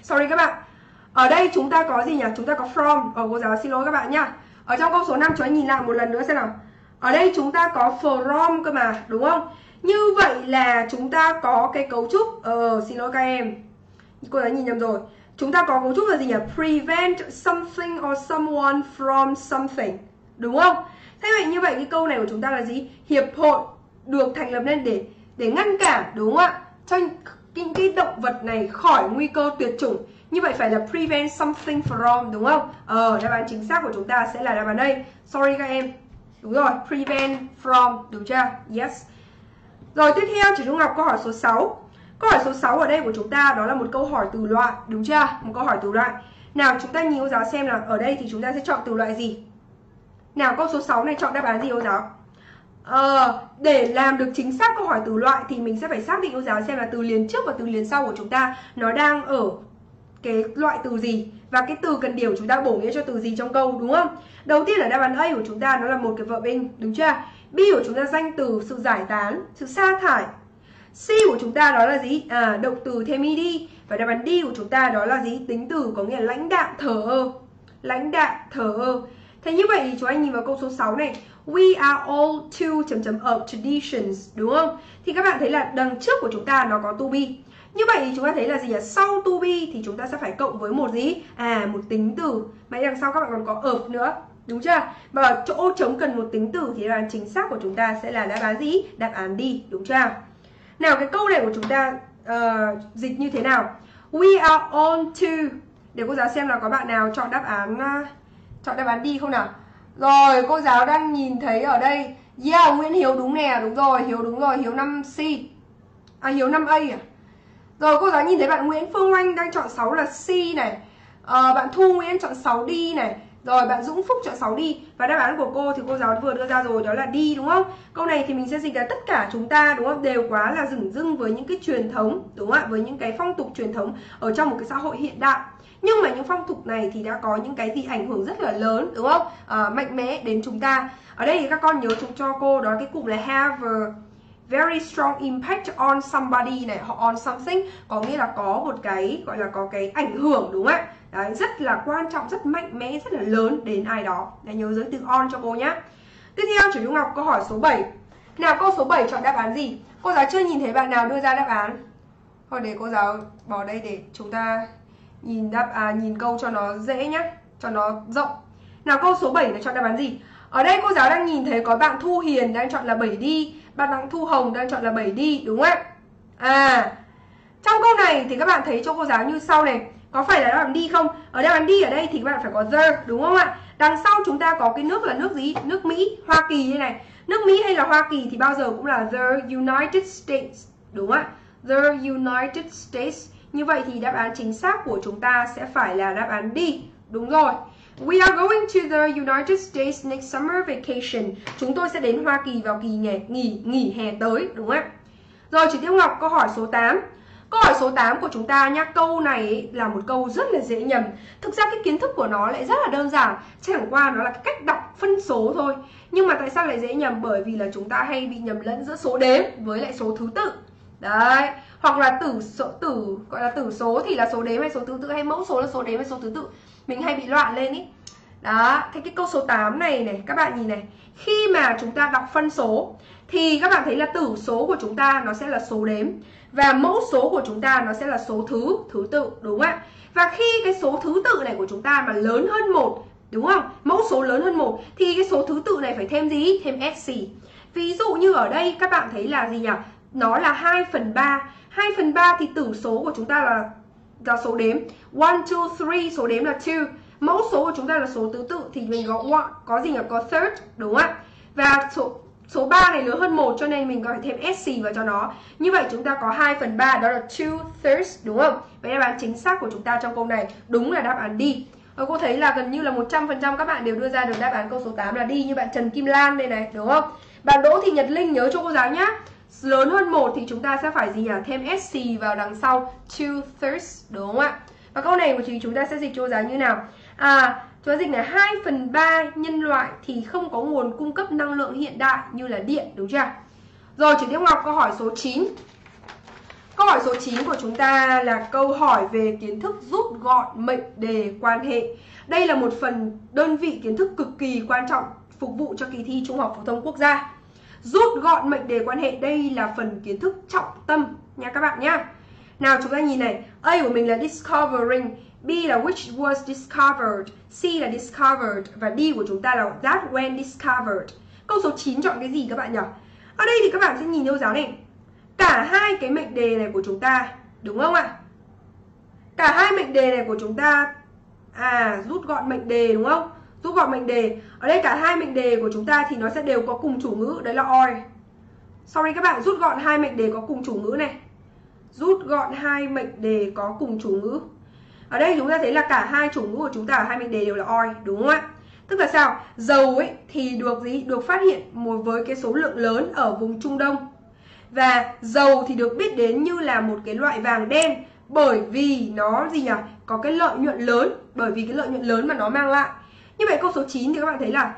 Speaker 1: Sorry các bạn. Ở đây chúng ta có gì nhỉ? Chúng ta có from. Ờ, cô giáo xin lỗi các bạn nhá. Ở trong câu số năm chúng ta nhìn lại một lần nữa xem nào. Ở đây chúng ta có from cơ mà, đúng không? Như vậy là chúng ta có cái cấu trúc. Ờ, xin lỗi các em. Cô giáo nhìn nhầm rồi. Chúng ta có cấu trúc là gì nhỉ? Prevent something or someone from something. Đúng không? Thế vậy như vậy cái câu này của chúng ta là gì? Hiệp hội được thành lập lên để để ngăn cản, đúng không ạ? Cho những cái động vật này khỏi nguy cơ tuyệt chủng. Như vậy phải là prevent something from, đúng không? Ờ, đáp án chính xác của chúng ta sẽ là đáp án đây. Sorry các em. Đúng rồi, prevent from, đúng chưa? Yes. Rồi tiếp theo chị Trung Ngọc câu hỏi số sáu. Câu hỏi số sáu ở đây của chúng ta đó là một câu hỏi từ loại, đúng chưa? Một câu hỏi từ loại. Nào chúng ta nhìn cô giáo xem là ở đây thì chúng ta sẽ chọn từ loại gì? Nào câu số sáu này chọn đáp án gì cô giáo? Ờ, để làm được chính xác câu hỏi từ loại thì mình sẽ phải xác định cô giáo xem là từ liền trước và từ liền sau của chúng ta nó đang ở cái loại từ gì và cái từ cần điều chúng ta bổ nghĩa cho từ gì trong câu, đúng không? Đầu tiên là đáp án A của chúng ta nó là một cái verb in, đúng chưa? B của chúng ta danh từ, sự giải tán, sự sa thải. C của chúng ta đó là gì? À, động từ thêm ed. Và đáp án D của chúng ta đó là gì? Tính từ có nghĩa là lãnh đạm, thờ ơ. Lãnh đạm, thờ ơ. Thế như vậy thì chúng anh nhìn vào câu số sáu này. We are all to chấm chấm of traditions, đúng không? Thì các bạn thấy là đằng trước của chúng ta nó có to be. Như vậy thì chúng ta thấy là gì ạ? Sau to be thì chúng ta sẽ phải cộng với một gì? À, một tính từ. Mà đằng sau các bạn còn có of nữa, đúng chưa? Và ở chỗ trống cần một tính từ thì đáp án chính xác của chúng ta sẽ là đáp án gì? Đáp án D, đúng chưa? Nào cái câu này của chúng ta uh, dịch như thế nào? We are on to. Để cô giáo xem là có bạn nào chọn đáp án uh, chọn đáp án D không nào? Rồi, cô giáo đang nhìn thấy ở đây. Yeah, Nguyễn Hiếu đúng nè, đúng rồi, Hiếu đúng rồi, Hiếu năm C. À, Hiếu năm A à? Rồi, cô giáo nhìn thấy bạn Nguyễn Phương Oanh đang chọn sáu là C này. À, bạn Thu Nguyễn chọn sáu D này. Rồi, bạn Dũng Phúc chọn sáu D. Và đáp án của cô thì cô giáo vừa đưa ra rồi, đó là D, đúng không? Câu này thì mình sẽ dịch là tất cả chúng ta, đúng không? Đều quá là dửng dưng với những cái truyền thống, đúng không ạ? Với những cái phong tục truyền thống ở trong một cái xã hội hiện đại. Nhưng mà những phong tục này thì đã có những cái gì ảnh hưởng rất là lớn, đúng không? À, mạnh mẽ đến chúng ta. Ở đây thì các con nhớ chúng cho cô đó cái cụm là have a very strong impact on somebody này, hoặc on something, có nghĩa là có một cái gọi là có cái ảnh hưởng, đúng không ạ? Đấy, rất là quan trọng, rất mạnh mẽ, rất là lớn đến ai đó. Để nhớ giới từ on cho cô nhé. Tiếp theo Chủ Dung Ngọc câu hỏi số bảy. Nào câu số bảy chọn đáp án gì? Cô giáo chưa nhìn thấy bạn nào đưa ra đáp án. Thôi để cô giáo bỏ đây để chúng ta nhìn đáp à, nhìn câu cho nó dễ nhé, cho nó rộng. Nào câu số bảy là chọn đáp án gì? Ở đây cô giáo đang nhìn thấy có bạn Thu Hiền đang chọn là bảy D, bạn Đặng Thu Hồng đang chọn là bảy D, đúng không ạ? À, trong câu này thì các bạn thấy cho cô giáo như sau này. Có phải là đáp án D không? Ở đáp án D ở đây thì các bạn phải có the, đúng không ạ? Đằng sau chúng ta có cái nước là nước gì? Nước Mỹ, Hoa Kỳ như này. Nước Mỹ hay là Hoa Kỳ thì bao giờ cũng là the United States, đúng không ạ? The United States. Như vậy thì đáp án chính xác của chúng ta sẽ phải là đáp án D. Đúng rồi. We are going to the United States next summer vacation. Chúng tôi sẽ đến Hoa Kỳ vào kỳ nghỉ, nghỉ, nghỉ hè tới, đúng không ạ? Rồi, chị Tiêu Ngọc câu hỏi số tám. Câu hỏi số tám của chúng ta nhá, câu này là một câu rất là dễ nhầm. Thực ra cái kiến thức của nó lại rất là đơn giản, chẳng qua nó là cái cách đọc phân số thôi. Nhưng mà tại sao lại dễ nhầm? Bởi vì là chúng ta hay bị nhầm lẫn giữa số đếm với lại số thứ tự. Đấy, hoặc là tử số tử gọi là tử số thì là số đếm hay số thứ tự, hay mẫu số là số đếm hay số thứ tự. Mình hay bị loạn lên ý. Đó, thế cái câu số tám này này, các bạn nhìn này. Khi mà chúng ta đọc phân số thì các bạn thấy là tử số của chúng ta nó sẽ là số đếm, và mẫu số của chúng ta nó sẽ là số thứ thứ tự, đúng không ạ? Và khi cái số thứ tự này của chúng ta mà lớn hơn một, đúng không? Mẫu số lớn hơn một thì cái số thứ tự này phải thêm gì? Thêm ét. Ví dụ như ở đây các bạn thấy là gì nhỉ? Nó là hai phần ba. hai phần ba thì tử số của chúng ta là là số đếm. một, hai, ba, số đếm là hai. Mẫu số của chúng ta là số thứ tự thì mình có one, có gì nhỉ? Có third, đúng không ạ? Và số số ba này lớn hơn một cho nên mình phải thêm ét vào cho nó. Như vậy chúng ta có hai phần ba, đó là two thirds, đúng không? Vậy đáp án chính xác của chúng ta trong câu này đúng là đáp án D. Và cô thấy là gần như là một trăm phần trăm các bạn đều đưa ra được đáp án câu số tám là D, như bạn Trần Kim Lan đây này, đúng không? Bạn Đỗ Thị Nhật Linh nhớ cho cô giáo nhá. Lớn hơn một thì chúng ta sẽ phải gì nhỉ? Thêm ét vào đằng sau two thirds, đúng không ạ? Và câu này của chị chúng ta sẽ dịch cho cô giáo như nào? À, chúng ta dịch là hai phần ba nhân loại thì không có nguồn cung cấp năng lượng hiện đại như là điện, đúng chưa? Rồi, chị Tiêu Ngọc câu hỏi số chín. Câu hỏi số chín của chúng ta là câu hỏi về kiến thức rút gọn mệnh đề quan hệ. Đây là một phần đơn vị kiến thức cực kỳ quan trọng phục vụ cho kỳ thi Trung học phổ thông quốc gia. Rút gọn mệnh đề quan hệ, đây là phần kiến thức trọng tâm nha các bạn nhé. Nào chúng ta nhìn này, A của mình là discovering, B là which was discovered, C là discovered và D của chúng ta là that when discovered. Câu số chín chọn cái gì các bạn nhỉ? Ở đây thì các bạn sẽ nhìn theo giáo này. Cả hai cái mệnh đề này của chúng ta, đúng không ạ? Cả hai mệnh đề này của chúng ta, à rút gọn mệnh đề đúng không? Rút gọn mệnh đề. Ở đây cả hai mệnh đề của chúng ta thì nó sẽ đều có cùng chủ ngữ, đấy là or. Sorry các bạn, rút gọn hai mệnh đề có cùng chủ ngữ này. Rút gọn hai mệnh đề có cùng chủ ngữ. Ở đây chúng ta thấy là cả hai chủ ngữ của chúng ta ở hai mệnh đề đều là or, đúng không ạ? Tức là sao? Dầu ấy thì được gì? Được phát hiện một với cái số lượng lớn ở vùng Trung Đông. Và dầu thì được biết đến như là một cái loại vàng đen bởi vì nó gì nhỉ? Có cái lợi nhuận lớn, bởi vì cái lợi nhuận lớn mà nó mang lại. Như vậy câu số chín thì các bạn thấy là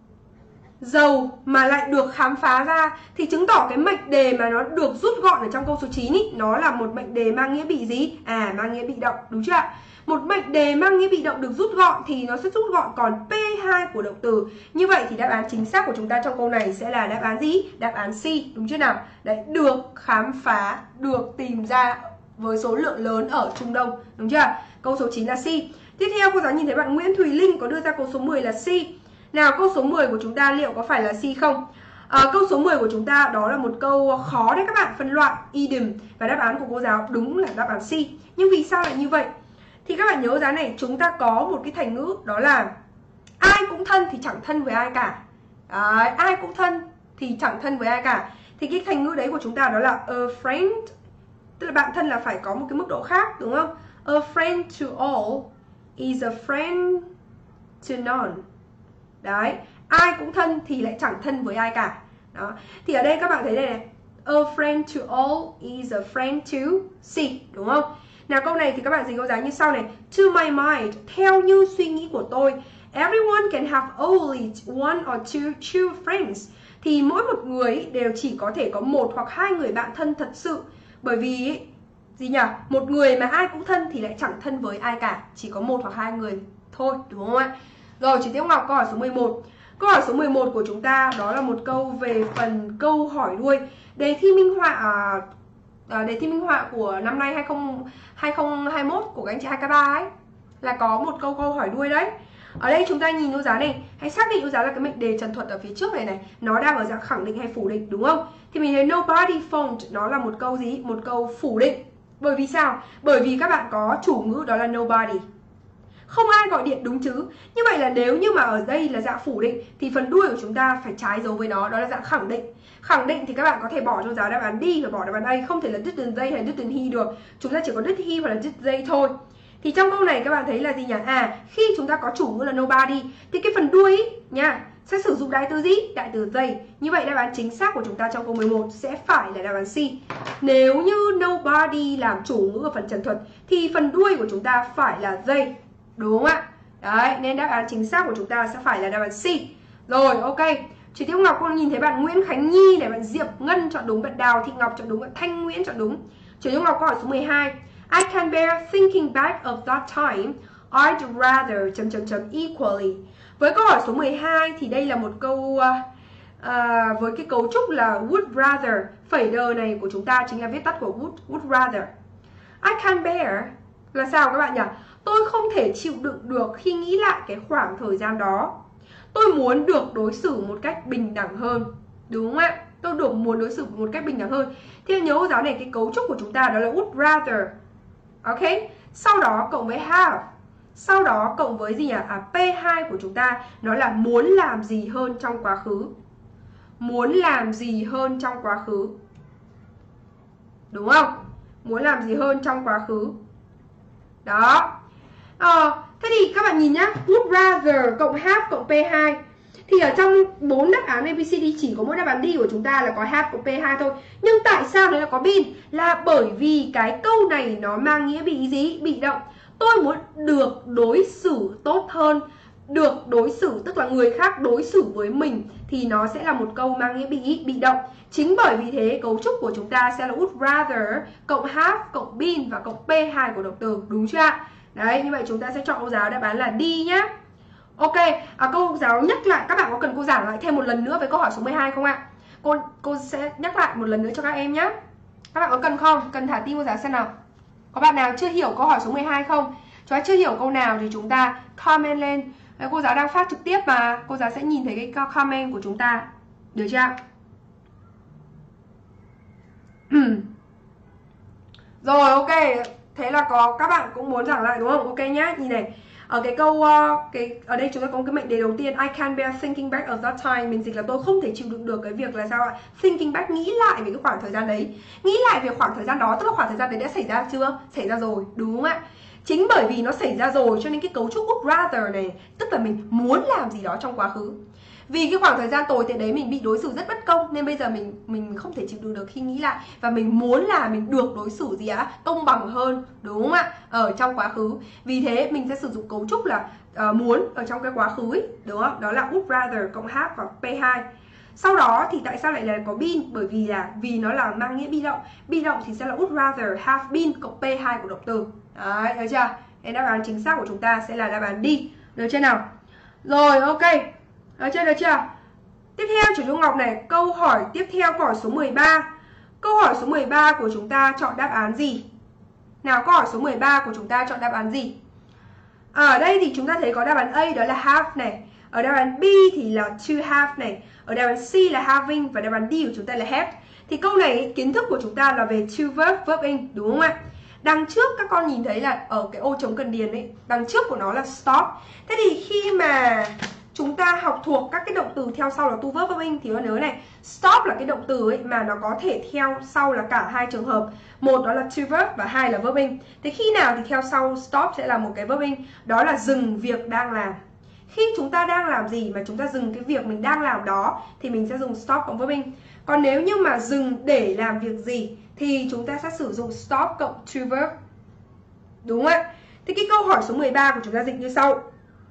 Speaker 1: dầu mà lại được khám phá ra thì chứng tỏ cái mệnh đề mà nó được rút gọn ở trong câu số chín ý, nó là một mệnh đề mang nghĩa bị gì? À, mang nghĩa bị động, đúng chưa ạ? Một mệnh đề mang nghĩa bị động được rút gọn thì nó sẽ rút gọn còn P hai của động từ. Như vậy thì đáp án chính xác của chúng ta trong câu này sẽ là đáp án gì? Đáp án C, đúng chưa nào? Đấy, được khám phá, được tìm ra với số lượng lớn ở Trung Đông, đúng chưa? Câu số chín là C. Tiếp theo cô giáo nhìn thấy bạn Nguyễn Thùy Linh có đưa ra câu số mười là C. Nào câu số mười của chúng ta liệu có phải là C không? À, câu số mười của chúng ta đó là một câu khó đấy các bạn, phân loại idiom và đáp án của cô giáo đúng là đáp án C. Nhưng vì sao lại như vậy? Thì các bạn nhớ giá này, chúng ta có một cái thành ngữ đó là ai cũng thân thì chẳng thân với ai cả. Đấy, ai cũng thân thì chẳng thân với ai cả. Thì cái thành ngữ đấy của chúng ta đó là a friend, tức là bạn thân là phải có một cái mức độ khác, đúng không? A friend to all is a friend to none. Đấy, ai cũng thân thì lại chẳng thân với ai cả. Đó. Thì ở đây các bạn thấy đây này, a friend to all is a friend to C, đúng không? Nào câu này thì các bạn dịch câu giáo như sau này. To my mind, theo như suy nghĩ của tôi, everyone can have only one or two true friends. Thì mỗi một người đều chỉ có thể có một hoặc hai người bạn thân thật sự. Bởi vì gì nhỉ? Một người mà ai cũng thân thì lại chẳng thân với ai cả, chỉ có một hoặc hai người thôi, đúng không ạ? Rồi, chị Tiếp Ngọc câu hỏi số mười một. Câu hỏi số mười một của chúng ta đó là một câu về phần câu hỏi đuôi. Đề thi minh họa à, đề thi minh họa của năm nay hai không hai mốt của các anh chị hai k ba ấy là có một câu câu hỏi đuôi đấy. Ở đây chúng ta nhìn cô giáo này, hãy xác định cô giáo là cái mệnh đề trần thuật ở phía trước này này, nó đang ở dạng khẳng định hay phủ định, đúng không? Thì mình thấy nobody phoned nó là một câu gì? Một câu phủ định. Bởi vì sao? Bởi vì các bạn có chủ ngữ đó là nobody. Không ai gọi điện, đúng chứ? Như vậy là nếu như mà ở đây là dạng phủ định thì phần đuôi của chúng ta phải trái dấu với nó, đó là dạng khẳng định. Khẳng định thì các bạn có thể bỏ cho giáo đáp án đi và bỏ đáp án A, không thể là didn't they hay didn't he được. Chúng ta chỉ có did he hoặc là did they thôi. Thì trong câu này các bạn thấy là gì nhỉ? À, khi chúng ta có chủ ngữ là nobody thì cái phần đuôi ý, nha, sẽ sử dụng đại từ gì? Đại từ they. Như vậy đáp án chính xác của chúng ta trong câu mười một sẽ phải là đáp án C. Nếu như nobody làm chủ ngữ ở phần trần thuật thì phần đuôi của chúng ta phải là they. Đúng không ạ? Đấy, nên đáp án chính xác của chúng ta sẽ phải là đáp án C. Rồi, ok. Chị Tiếp Ngọc con nhìn thấy bạn Nguyễn Khánh Nhi này, bạn Diệp Ngân chọn đúng, bạn Đào Thị Ngọc chọn đúng, bạn Thanh Nguyễn chọn đúng. Chị Tiếp Ngọc câu hỏi số mười hai. I can bear thinking back of that time. I'd rather chấm chấm chấm equally. Với câu hỏi số mười hai thì đây là một câu uh, uh, với cái cấu trúc là would rather. Phẩy đờ này của chúng ta chính là viết tắt của would, would rather. I can bear là sao các bạn nhỉ? Tôi không thể chịu đựng được khi nghĩ lại cái khoảng thời gian đó. Tôi muốn được đối xử một cách bình đẳng hơn. Đúng không ạ? Tôi được muốn đối xử một cách bình đẳng hơn. Thì nhớ cô giáo này, cái cấu trúc của chúng ta đó là would rather. Ok? Sau đó cộng với have. Sau đó cộng với gì nhỉ? À, P hai của chúng ta nó là muốn làm gì hơn trong quá khứ. Muốn làm gì hơn trong quá khứ. Đúng không? Muốn làm gì hơn trong quá khứ. Đó. Ờ, thế thì các bạn nhìn nhá, would rather cộng have cộng P hai. Thì ở trong bốn đáp án A B C D chỉ có mỗi đáp án D của chúng ta là có have cộng P hai thôi. Nhưng tại sao nó lại có been? Là bởi vì cái câu này nó mang nghĩa bị gì? Bị động. Tôi muốn được đối xử tốt hơn, được đối xử, tức là người khác đối xử với mình, thì nó sẽ là một câu mang nghĩa bị bị động. Chính bởi vì thế cấu trúc của chúng ta sẽ là would rather cộng have cộng been và cộng P hai của động từ, đúng chưa ạ? Đấy, như vậy chúng ta sẽ chọn cô giáo đáp án là D nhá. Ok, à, cô giáo nhắc lại, các bạn có cần cô giảng lại thêm một lần nữa về câu hỏi số mười hai không ạ? Cô cô sẽ nhắc lại một lần nữa cho các em nhé. Các bạn có cần không? Cần thả tim cô giáo xem nào. Có bạn nào chưa hiểu câu hỏi số mười hai không? Chúng ta chưa hiểu câu nào thì chúng ta comment lên. Đấy, cô giáo đang phát trực tiếp mà, cô giáo sẽ nhìn thấy cái comment của chúng ta. Được chưa? Rồi, ok. Thế là có các bạn cũng muốn giảng lại đúng không? Ok nhá, nhìn này. Ở cái câu, uh, cái ở đây chúng ta có cái mệnh đề đầu tiên, I can't bear thinking back of that time. Mình dịch là tôi không thể chịu đựng được cái việc là sao ạ? Thinking back, nghĩ lại về cái khoảng thời gian đấy. Nghĩ lại về khoảng thời gian đó, tức là khoảng thời gian đấy đã xảy ra chưa? Xảy ra rồi, đúng không ạ? Chính bởi vì nó xảy ra rồi cho nên cái cấu trúc would rather này, tức là mình muốn làm gì đó trong quá khứ. Vì cái khoảng thời gian tồi tệ đấy mình bị đối xử rất bất công, nên bây giờ mình mình không thể chịu đựng được khi nghĩ lại, và mình muốn là mình được đối xử gì á, công bằng hơn, đúng không ạ? Ở trong quá khứ. Vì thế mình sẽ sử dụng cấu trúc là uh, muốn ở trong cái quá khứ ấy, đúng không? Đó là would rather cộng have và P hai. Sau đó thì tại sao lại là có been? Bởi vì là vì nó là mang nghĩa bị động. Bị động thì sẽ là would rather have been cộng P hai của động từ. Đấy, được chưa? Nên đáp án chính xác của chúng ta sẽ là đáp án D. Được chưa nào? Rồi, ok. Được chưa, được chưa? Tiếp theo chủ Dung Ngọc này, câu hỏi tiếp theo, câu hỏi số mười ba. Câu hỏi số mười ba của chúng ta chọn đáp án gì? Nào, câu hỏi số mười ba của chúng ta chọn đáp án gì? À, ở đây thì chúng ta thấy có đáp án A đó là have này. Ở đáp án B thì là to have này. Ở đáp án C là having và đáp án D của chúng ta là have. Thì câu này kiến thức của chúng ta là về to verb, verb in, đúng không ạ? Đằng trước các con nhìn thấy là ở cái ô trống cần điền ấy, đằng trước của nó là stop. Thế thì khi mà chúng ta học thuộc các cái động từ theo sau là to verb, verb in thì nó nhớ này, stop là cái động từ ấy mà nó có thể theo sau là cả hai trường hợp. Một đó là to verb và hai là verb in. Thế khi nào thì theo sau stop sẽ là một cái verb in, đó là dừng việc đang làm. Khi chúng ta đang làm gì mà chúng ta dừng cái việc mình đang làm đó thì mình sẽ dùng stop cộng verb in. Còn nếu như mà dừng để làm việc gì thì chúng ta sẽ sử dụng stop cộng to verb. Đúng không ạ? Thì cái câu hỏi số mười ba của chúng ta dịch như sau.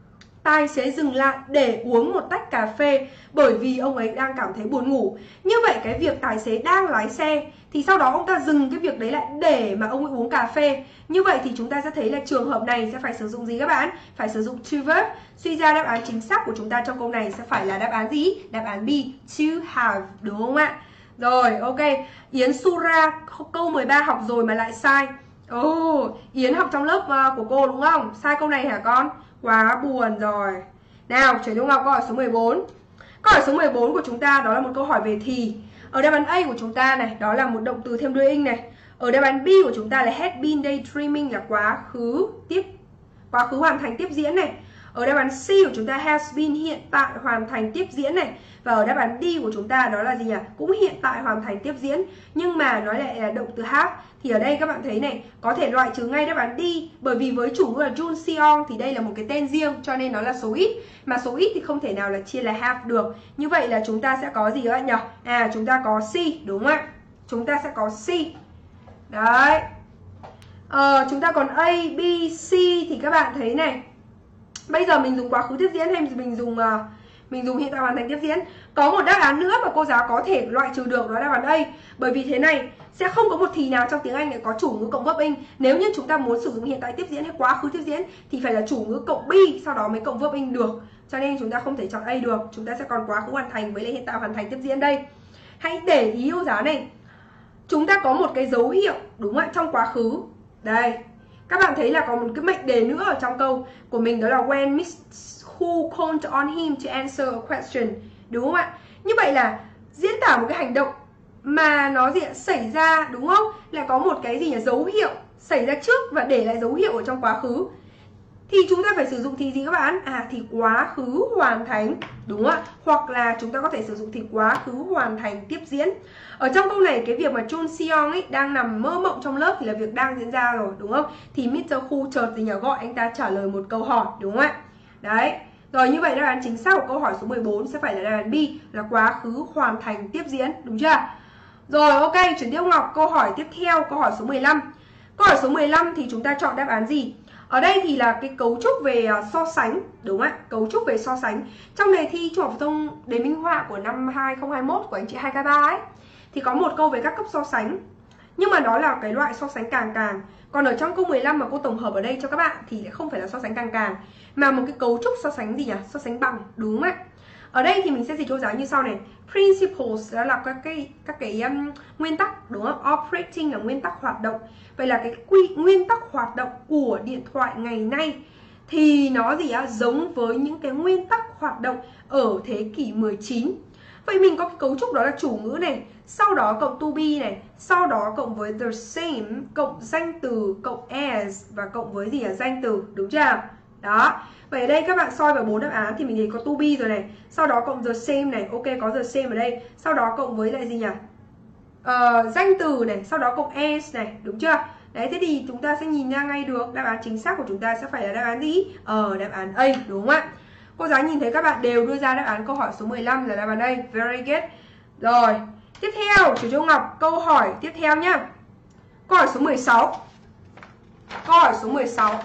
Speaker 1: Tài xế dừng lại để uống một tách cà phê bởi vì ông ấy đang cảm thấy buồn ngủ. Như vậy cái việc tài xế đang lái xe thì sau đó ông ta dừng cái việc đấy lại để mà ông ấy uống cà phê. Như vậy thì chúng ta sẽ thấy là trường hợp này sẽ phải sử dụng gì các bạn? Phải sử dụng to verb. Suy ra đáp án chính xác của chúng ta trong câu này sẽ phải là đáp án gì? Đáp án B, to have, đúng không ạ? Rồi, ok. Yến Sura, câu mười ba học rồi mà lại sai. Ồ, oh, Yến học trong lớp của cô đúng không? Sai câu này hả con? Quá buồn rồi. Nào, chuyển Dung Ngọc câu hỏi số mười bốn. Câu hỏi số mười bốn của chúng ta đó là một câu hỏi về thì. Ở đáp án A của chúng ta này, đó là một động từ thêm đuôi ing này. Ở đáp án B của chúng ta là had been daydreaming là quá khứ tiếp quá khứ hoàn thành tiếp diễn này. Ở đáp án C của chúng ta has been hiện tại hoàn thành tiếp diễn này. Và ở đáp án D của chúng ta đó là gì nhỉ? Cũng hiện tại hoàn thành tiếp diễn, nhưng mà nó lại là động từ have. Thì ở đây các bạn thấy này, có thể loại trừ ngay đáp án D, bởi vì với chủ ngữ là Jun Seong thì đây là một cái tên riêng cho nên nó là số ít, mà số ít thì không thể nào là chia là have được. Như vậy là chúng ta sẽ có gì các bạn nhỉ? À, chúng ta có C, đúng không ạ? Chúng ta sẽ có C. Đấy. Ờ, chúng ta còn A, B, C thì các bạn thấy này. Bây giờ mình dùng quá khứ tiếp diễn hay mình dùng uh, mình dùng hiện tại hoàn thành tiếp diễn? Có một đáp án nữa mà cô giáo có thể loại trừ được, đó là đáp án A. Bởi vì thế này, sẽ không có một thì nào trong tiếng Anh lại có chủ ngữ cộng verb in. Nếu như chúng ta muốn sử dụng hiện tại tiếp diễn hay quá khứ tiếp diễn thì phải là chủ ngữ cộng be, sau đó mới cộng verb in được. Cho nên chúng ta không thể chọn A được. Chúng ta sẽ còn quá khứ hoàn thành với lại hiện tại hoàn thành tiếp diễn đây. Hãy để ý cô giáo này. Chúng ta có một cái dấu hiệu, đúng không ạ, trong quá khứ. Đây. Các bạn thấy là có một cái mệnh đề nữa ở trong câu của mình, đó là when Miss Hu called on him to answer a question. Đúng không ạ? Như vậy là diễn tả một cái hành động mà nó gì xảy ra, đúng không? Lại có một cái gì nhỉ? Dấu hiệu xảy ra trước và để lại dấu hiệu ở trong quá khứ. Thì chúng ta phải sử dụng thì gì các bạn? À, thì quá khứ hoàn thành, đúng không ạ? Hoặc là chúng ta có thể sử dụng thì quá khứ hoàn thành tiếp diễn. Ở trong câu này cái việc mà Jun Seong ấy đang nằm mơ mộng trong lớp thì là việc đang diễn ra rồi, đúng không? Thì mít tơ Khu chợt gì nhỉ, gọi anh ta trả lời một câu hỏi, đúng không ạ? Đấy. Rồi, như vậy đáp án chính xác của câu hỏi số mười bốn sẽ phải là đáp án B, là quá khứ hoàn thành tiếp diễn, đúng chưa? Rồi, ok, chuyển tiếp Ngọc, câu hỏi tiếp theo, câu hỏi số mười lăm. Câu hỏi số mười lăm thì chúng ta chọn đáp án gì? Ở đây thì là cái cấu trúc về uh, so sánh, đúng không ạ? Cấu trúc về so sánh. trong đề thi Trung học phổ thông đề minh họa của năm hai không hai mốt của anh chị hai k ba ấy, thì có một câu về các cấp so sánh, nhưng mà đó là cái loại so sánh càng càng. Còn ở trong câu mười lăm mà cô tổng hợp ở đây cho các bạn thì lại không phải là so sánh càng càng, mà một cái cấu trúc so sánh gì nhỉ? So sánh bằng, đúng không ạ? Ở đây thì mình sẽ dịch cô giáo như sau này. Principles đó là các cái các cái um, nguyên tắc, đúng không? Operating là nguyên tắc hoạt động. Vậy là cái quy nguyên tắc hoạt động của điện thoại ngày nay thì nó gì á? Giống với những cái nguyên tắc hoạt động ở thế kỷ mười chín. Vậy mình có cái cấu trúc đó là chủ ngữ này, sau đó cộng to be này, sau đó cộng với the same, cộng danh từ, cộng as và cộng với gì là danh từ, đúng chưa? Đó. Vậy ở đây các bạn soi vào bốn đáp án thì mình thấy có to be rồi này, sau đó cộng the same này, ok có the same ở đây, sau đó cộng với lại gì nhỉ? Uh, danh từ này, sau đó cộng as này, đúng chưa? Đấy, thế thì chúng ta sẽ nhìn ra ngay được đáp án chính xác của chúng ta sẽ phải là đáp án gì? Ờ, đáp án A, đúng không ạ? Cô giáo nhìn thấy các bạn đều đưa ra đáp án câu hỏi số mười lăm là đáp án A. Very good. Rồi, tiếp theo, chú Trung Ngọc, câu hỏi tiếp theo nhá. Câu hỏi số mười sáu. Câu hỏi số mười sáu.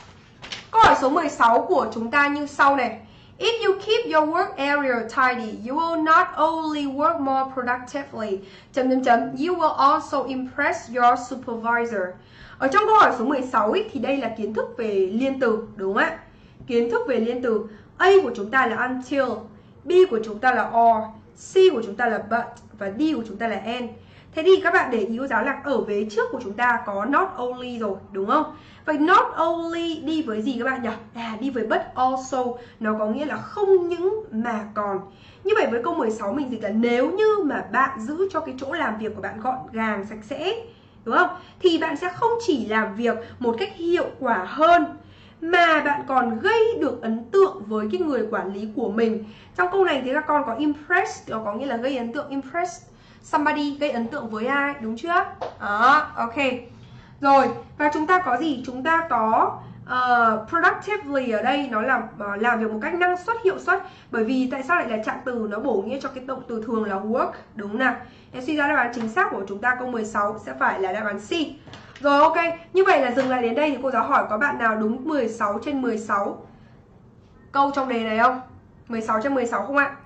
Speaker 1: Câu hỏi số mười sáu của chúng ta như sau này. If you keep your work area tidy, you will not only work more productively, chấm chấm chấm, you will also impress your supervisor. Ở trong câu hỏi số mười sáu ý, thì đây là kiến thức về liên từ, đúng không ạ? Kiến thức về liên từ. A của chúng ta là until, B của chúng ta là or, C của chúng ta là but và D của chúng ta là and. Thế thì các bạn để ý cô giáo là ở vế trước của chúng ta có not only rồi, đúng không? Vậy not only đi với gì các bạn nhỉ? À, đi với but also, nó có nghĩa là không những mà còn. Như vậy với câu mười sáu mình dịch là nếu như mà bạn giữ cho cái chỗ làm việc của bạn gọn gàng, sạch sẽ, đúng không? Thì bạn sẽ không chỉ làm việc một cách hiệu quả hơn, mà bạn còn gây được ấn tượng với cái người quản lý của mình. Trong câu này thì các con có impress, nó có nghĩa là gây ấn tượng, impress somebody, gây ấn tượng với ai, đúng chưa? Đó, ok. Rồi, và chúng ta có gì? Chúng ta có uh, productively ở đây nó là uh, làm việc một cách năng suất, hiệu suất. Bởi vì tại sao lại là trạng từ nó bổ nghĩa cho cái động từ thường là work, đúng nào? Để suy ra đáp án chính xác của chúng ta câu mười sáu sẽ phải là đáp án C. Rồi ok, như vậy là dừng lại đến đây thì cô giáo hỏi có bạn nào đúng mười sáu trên mười sáu câu trong đề này không? mười sáu trên mười sáu không ạ?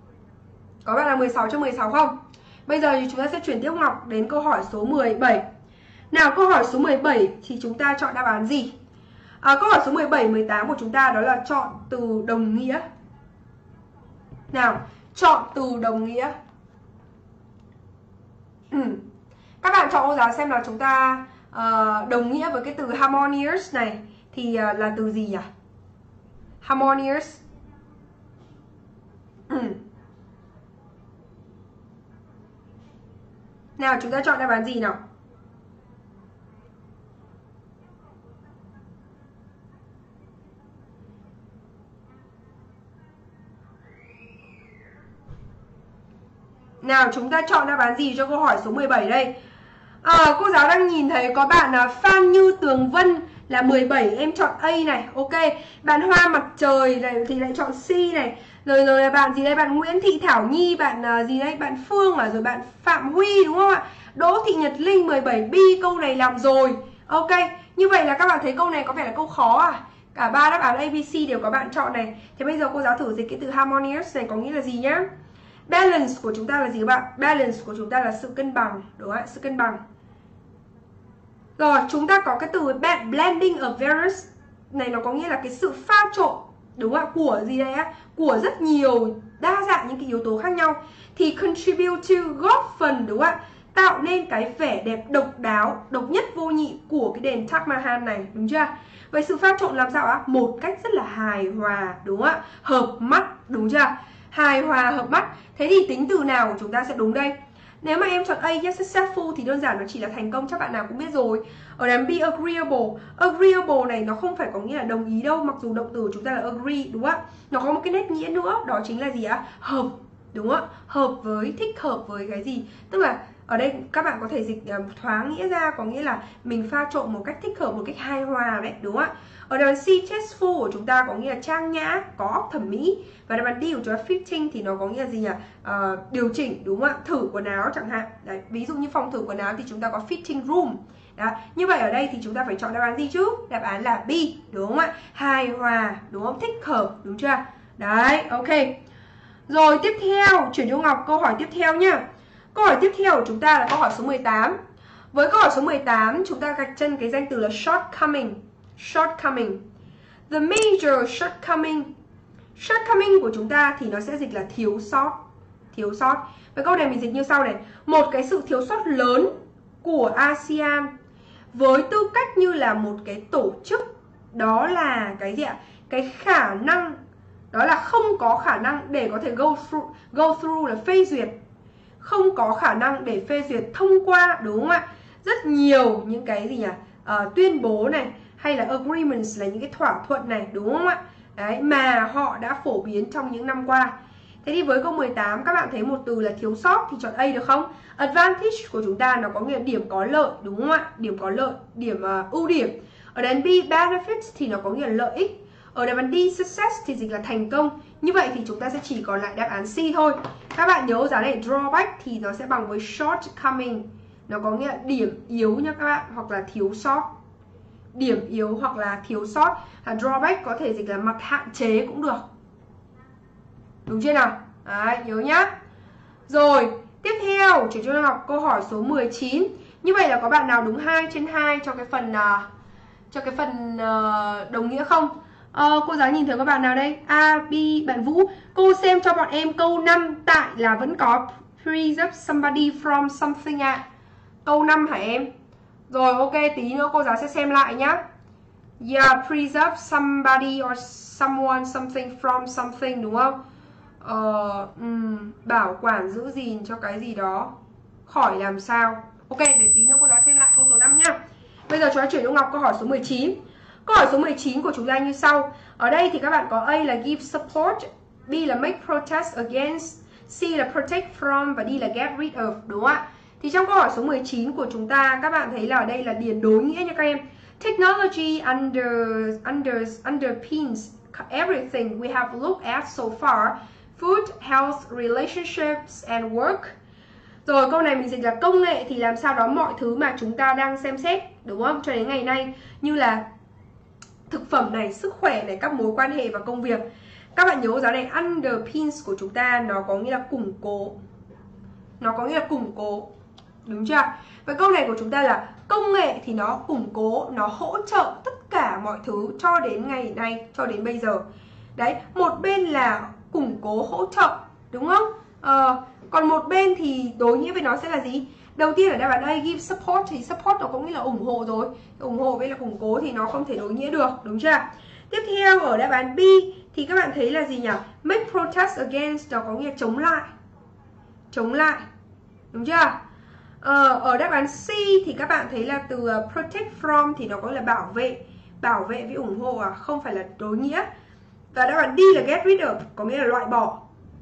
Speaker 1: Có bạn nào mười sáu trên mười sáu không? Bây giờ thì chúng ta sẽ chuyển tiếp Ngọc đến câu hỏi số mười bảy. Nào, câu hỏi số mười bảy thì chúng ta chọn đáp án gì? À, câu hỏi số mười bảy, mười tám của chúng ta đó là chọn từ đồng nghĩa. Nào, chọn từ đồng nghĩa. Ừ. Các bạn chọn cô giáo xem là chúng ta uh, đồng nghĩa với cái từ harmonious này thì uh, là từ gì nhỉ? Harmonious. Ừ. Nào, chúng ta chọn đáp án gì nào? Nào, chúng ta chọn đáp án gì cho câu hỏi số mười bảy đây? À, cô giáo đang nhìn thấy có bạn là Phan Như Tường Vân là mười bảy, em chọn A này, ok. Bạn Hoa Mặt Trời này thì lại chọn C này. Rồi rồi là bạn gì đây? Bạn Nguyễn Thị Thảo Nhi, bạn uh, gì đây? Bạn Phương à, rồi bạn Phạm Huy đúng không ạ? Đỗ Thị Nhật Linh mười bảy B, câu này làm rồi. Ok, như vậy là các bạn thấy câu này có vẻ là câu khó à? Cả ba đáp án A, B, C đều có bạn chọn này. Thế bây giờ cô giáo thử dịch cái từ harmonious này có nghĩa là gì nhá? Balance của chúng ta là gì các bạn? Balance của chúng ta là sự cân bằng, đúng không ạ? Sự cân bằng. Rồi, chúng ta có cái từ blending of various này, nó có nghĩa là cái sự pha trộn, đúng không ạ? Của gì đây á? Của rất nhiều đa dạng những cái yếu tố khác nhau. Thì contribute to, góp phần, đúng không ạ? Tạo nên cái vẻ đẹp độc đáo, độc nhất vô nhị của cái đền Taj Mahal này, đúng chưa? Vậy sự pha trộn làm sao á? Một cách rất là hài hòa, đúng không ạ? Hợp mắt, đúng chưa? Hài hòa, hợp mắt. Thế thì tính từ nào của chúng ta sẽ đúng đây? Nếu mà em chọn A, yes, successful thì đơn giản nó chỉ là thành công, chắc bạn nào cũng biết rồi. Ở đằng be agreeable, agreeable này nó không phải có nghĩa là đồng ý đâu, mặc dù động từ của chúng ta là agree, đúng không ạ? Nó có một cái nét nghĩa nữa, đó chính là gì ạ? Hợp, đúng không ạ? Hợp với, thích hợp với cái gì? Tức là Ở đây các bạn có thể dịch uh, thoáng nghĩa ra, có nghĩa là mình pha trộn một cách thích hợp, một cách hài hòa đấy, đúng không ạ? Ở đáp án C, tasteful của chúng ta có nghĩa là trang nhã, có óc thẩm mỹ. Và đáp án D của chúng ta fitting thì nó có nghĩa là gì nhỉ? Uh, điều chỉnh, đúng không ạ? Thử quần áo chẳng hạn. Đấy, ví dụ như phòng thử quần áo thì chúng ta có fitting room. Đó. Như vậy ở đây thì chúng ta phải chọn đáp án gì chứ? Đáp án là B, đúng không ạ? Hài hòa, đúng không? Thích hợp, đúng chưa? Đấy, ok. Rồi tiếp theo, chuyển cho Ngọc câu hỏi tiếp theo nhá. Câu hỏi tiếp theo của chúng ta là câu hỏi số mười tám. Với câu hỏi số mười tám, chúng ta gạch chân cái danh từ là shortcoming. Shortcoming. The major shortcoming. Shortcoming của chúng ta thì nó sẽ dịch là thiếu sót. Thiếu sót. Và câu này mình dịch như sau này. Một cái sự thiếu sót lớn của a sê an với tư cách như là một cái tổ chức, đó là cái gì ạ? Cái khả năng, đó là không có khả năng để có thể go through, go through là phê duyệt, không có khả năng để phê duyệt thông qua, đúng không ạ? Rất nhiều những cái gì nhỉ? Uh, tuyên bố này, hay là agreements là những cái thỏa thuận này, đúng không ạ? Đấy, mà họ đã phổ biến trong những năm qua. Thế thì với câu mười tám các bạn thấy một từ là thiếu sót thì chọn A được không? Advantage của chúng ta nó có nghĩa là điểm có lợi, đúng không ạ? Điểm có lợi, điểm uh, ưu điểm. Ở đáp án B, benefits thì nó có nghĩa là lợi ích. Ở đáp án D, success thì dịch là thành công. Như vậy thì chúng ta sẽ chỉ còn lại đáp án C thôi. Các bạn nhớ giá này, drawback thì nó sẽ bằng với shortcoming. Nó có nghĩa là điểm yếu nha các bạn, hoặc là thiếu sót. Điểm yếu hoặc là thiếu sót. À, drawback có thể dịch là mặt hạn chế cũng được. Đúng chưa nào? Đấy, nhớ nhá. Rồi, tiếp theo chuyển cho Ngọc câu hỏi số mười chín. Như vậy là có bạn nào đúng hai trên hai cho cái phần uh, cho cái phần uh, đồng nghĩa không? Uh, cô giáo nhìn thấy có bạn nào đây? A, B, bạn Vũ. Cô xem cho bọn em câu năm tại là vẫn có preserve somebody from something ạ. À. Câu năm hả em? Rồi ok, tí nữa cô giáo sẽ xem lại nhá. Yeah, preserve somebody or someone something from something, đúng không? Ờ, um, bảo quản giữ gìn cho cái gì đó khỏi làm sao. Ok, để tí nữa cô giáo xem lại câu số năm nhá. Bây giờ chúng ta chuyển cho Ngọc câu hỏi số mười chín. Câu hỏi số mười chín của chúng ta như sau. Ở đây thì các bạn có A là give support, B là make protest against, C là protect from và D là get rid of, đúng không ạ? Thì trong câu hỏi số mười chín của chúng ta các bạn thấy là ở đây là điền đối nghĩa nha các em. Technology under under underpins everything we have looked at so far. Food, health, relationships and work. Rồi câu này mình dịch là công nghệ thì làm sao đó mọi thứ mà chúng ta đang xem xét, đúng không? Cho đến ngày nay, như là thực phẩm này, sức khỏe này, các mối quan hệ và công việc. Các bạn nhớ giá này underpins của chúng ta nó có nghĩa là củng cố. Nó có nghĩa là củng cố. Đúng chưa? Và câu này của chúng ta là công nghệ thì nó củng cố, nó hỗ trợ tất cả mọi thứ cho đến ngày nay, cho đến bây giờ. Đấy, một bên là củng cố hỗ trợ, đúng không? Ờ, còn một bên thì đối nghĩa với nó sẽ là gì? Đầu tiên là đáp án A, give support thì support nó có nghĩa là ủng hộ rồi. Ủng hộ với là củng cố thì nó không thể đối nghĩa được, đúng chưa? Tiếp theo ở đáp án B thì các bạn thấy là gì nhỉ? Make protest against nó có nghĩa là chống lại. Chống lại. Đúng chưa? Ờ, ở đáp án C thì các bạn thấy là từ protect from thì nó có là bảo vệ. Bảo vệ với ủng hộ à, không phải là đối nghĩa. Và đáp án D là get rid of, có nghĩa là loại bỏ.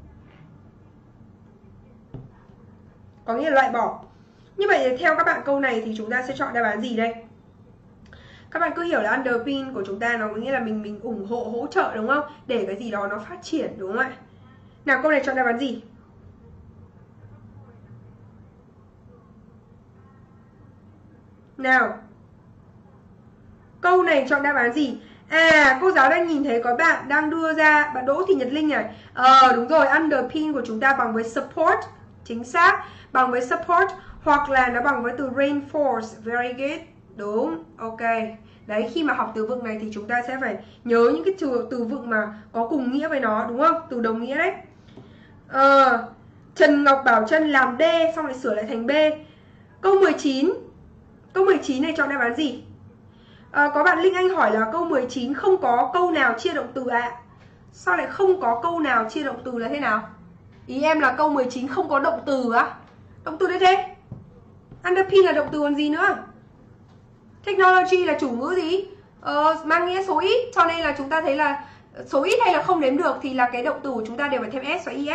Speaker 1: Có nghĩa là loại bỏ. Như vậy theo các bạn câu này thì chúng ta sẽ chọn đáp án gì đây? Các bạn cứ hiểu là underpin của chúng ta nó có nghĩa là mình mình ủng hộ, hỗ trợ, đúng không? Để cái gì đó nó phát triển, đúng không ạ? Nào câu này chọn đáp án gì? Nào. Câu này chọn đáp án gì? À, cô giáo đang nhìn thấy có bạn đang đưa ra, bạn Đỗ Thị Nhật Linh này. Ờ, đúng rồi, underpin của chúng ta bằng với support. Chính xác, bằng với support. Hoặc là nó bằng với từ reinforce. Very good. Đúng, ok. Đấy, khi mà học từ vựng này thì chúng ta sẽ phải nhớ những cái từ, từ vựng mà có cùng nghĩa với nó, đúng không? Từ đồng nghĩa đấy. Ờ, Trần Ngọc Bảo Trân làm D, xong lại sửa lại thành B. Câu mười chín. Câu mười chín này chọn đáp án gì? À, có bạn Linh Anh hỏi là câu mười chín không có câu nào chia động từ ạ. À? Sao lại không có câu nào chia động từ là thế nào? Ý em là câu mười chín không có động từ á? À? Động từ đấy thế? Underpin là động từ còn gì nữa? Technology là chủ ngữ gì? Ờ, mang nghĩa số ít, cho nên là chúng ta thấy là số ít hay là không đếm được thì là cái động từ của chúng ta đều phải thêm s và es.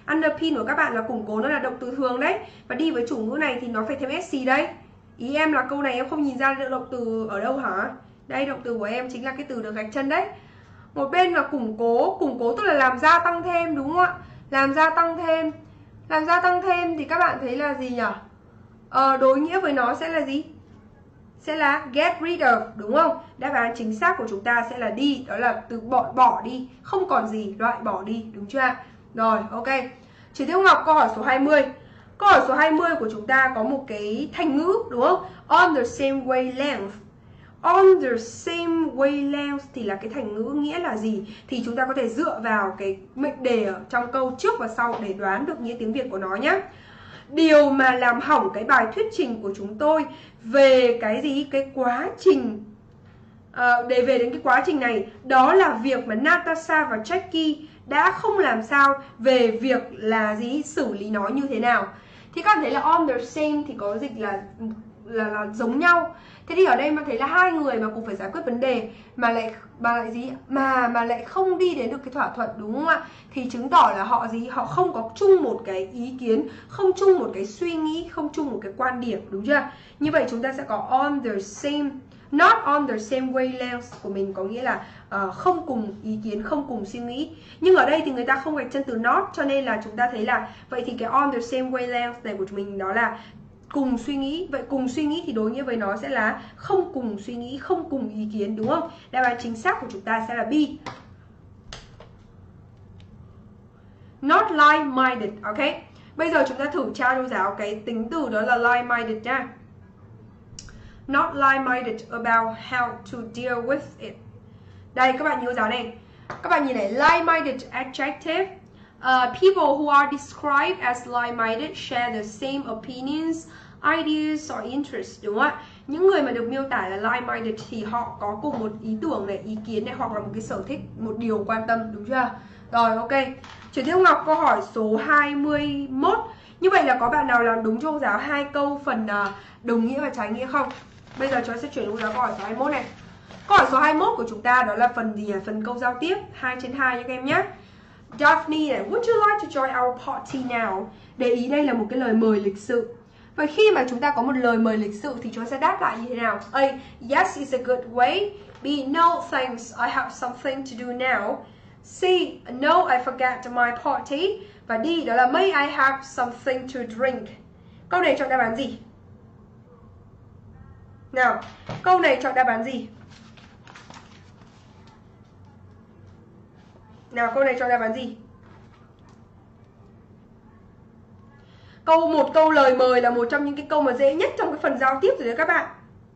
Speaker 1: Underpin của các bạn là củng cố, nó là động từ thường đấy. Và đi với chủ ngữ này thì nó phải thêm ét xê đấy. Ý em là câu này em không nhìn ra được động từ ở đâu hả? Đây, động từ của em chính là cái từ được gạch chân đấy. Một bên là củng cố, củng cố tức là làm gia tăng thêm, đúng không ạ? Làm gia tăng thêm. Làm gia tăng thêm thì các bạn thấy là gì nhỉ? Ờ, đối nghĩa với nó sẽ là gì? Sẽ là get rid of, đúng không? Đáp án chính xác của chúng ta sẽ là đi, đó là từ bỏ, bỏ đi, không còn gì, loại bỏ đi, đúng chưa ạ? Rồi, ok. Chị Thiếu Ngọc, câu hỏi số hai mươi. Câu hỏi số hai mươi của chúng ta có một cái thành ngữ, đúng không? On the same wavelength. On the same wavelength thì là cái thành ngữ nghĩa là gì? Thì chúng ta có thể dựa vào cái mệnh đề ở trong câu trước và sau để đoán được nghĩa tiếng Việt của nó nhé. Điều mà làm hỏng cái bài thuyết trình của chúng tôi về cái gì? Cái quá trình à, để về đến cái quá trình này, đó là việc mà Natasha và Jackie đã không làm sao về việc là gì? Xử lý nó như thế nào. Thì các bạn thấy là on the same thì có dịch là là, là giống nhau. Thế thì ở đây mà thấy là hai người mà cùng phải giải quyết vấn đề mà lại mà lại gì mà mà lại không đi đến được cái thỏa thuận, đúng không ạ? Thì chứng tỏ là họ gì họ không có chung một cái ý kiến, không chung một cái suy nghĩ, không chung một cái quan điểm, đúng chưa? Như vậy chúng ta sẽ có on the same, not on the same wavelength của mình có nghĩa là uh, không cùng ý kiến, không cùng suy nghĩ. Nhưng ở đây thì người ta không gạch chân từ not, cho nên là chúng ta thấy là vậy thì cái on the same wavelength này của chúng mình đó là cùng suy nghĩ. Vậy cùng suy nghĩ thì đối nghĩa với nó sẽ là không cùng suy nghĩ, không cùng ý kiến, đúng không? Đáp án chính xác của chúng ta sẽ là B. Not like-minded, ok? Bây giờ chúng ta thử tra cho giáo cái tính từ đó là like-minded nha. Not like-minded about how to deal with it. Đây các bạn nhớ giáo này. Các bạn nhìn này, like-minded adjective. Uh, people who are described as like-minded share the same opinions, ideas or interests, đúng không ạ? Những người mà được miêu tả là like-minded thì họ có cùng một ý tưởng này, ý kiến này, hoặc là một cái sở thích, một điều quan tâm, đúng chưa? Rồi, ok. Chị Thiếu Ngọc, câu hỏi số hai mươi mốt. Như vậy là có bạn nào làm đúng cho cô giáo hai câu phần uh, đồng nghĩa và trái nghĩa không? Bây giờ chúng ta sẽ chuyển cô giáo câu hỏi số hai mươi mốt này. Câu hỏi số hai mươi mốt của chúng ta đó là phần gì? Phần câu giao tiếp hai trên hai nha các em nhé. Daphne này, would you like to join our party now? Để ý đây là một cái lời mời lịch sự. Và khi mà chúng ta có một lời mời lịch sự thì chúng ta sẽ đáp lại như thế nào? A. Yes, it's a good way. B. No, thanks, I have something to do now. C. No, I forgot my party. Và D. Đó là may I have something to drink. Câu này chọn đáp án gì? Nào, câu này chọn đáp án gì? Nào, câu này chọn đáp án gì? Câu một câu lời mời là một trong những cái câu mà dễ nhất trong cái phần giao tiếp rồi đấy các bạn.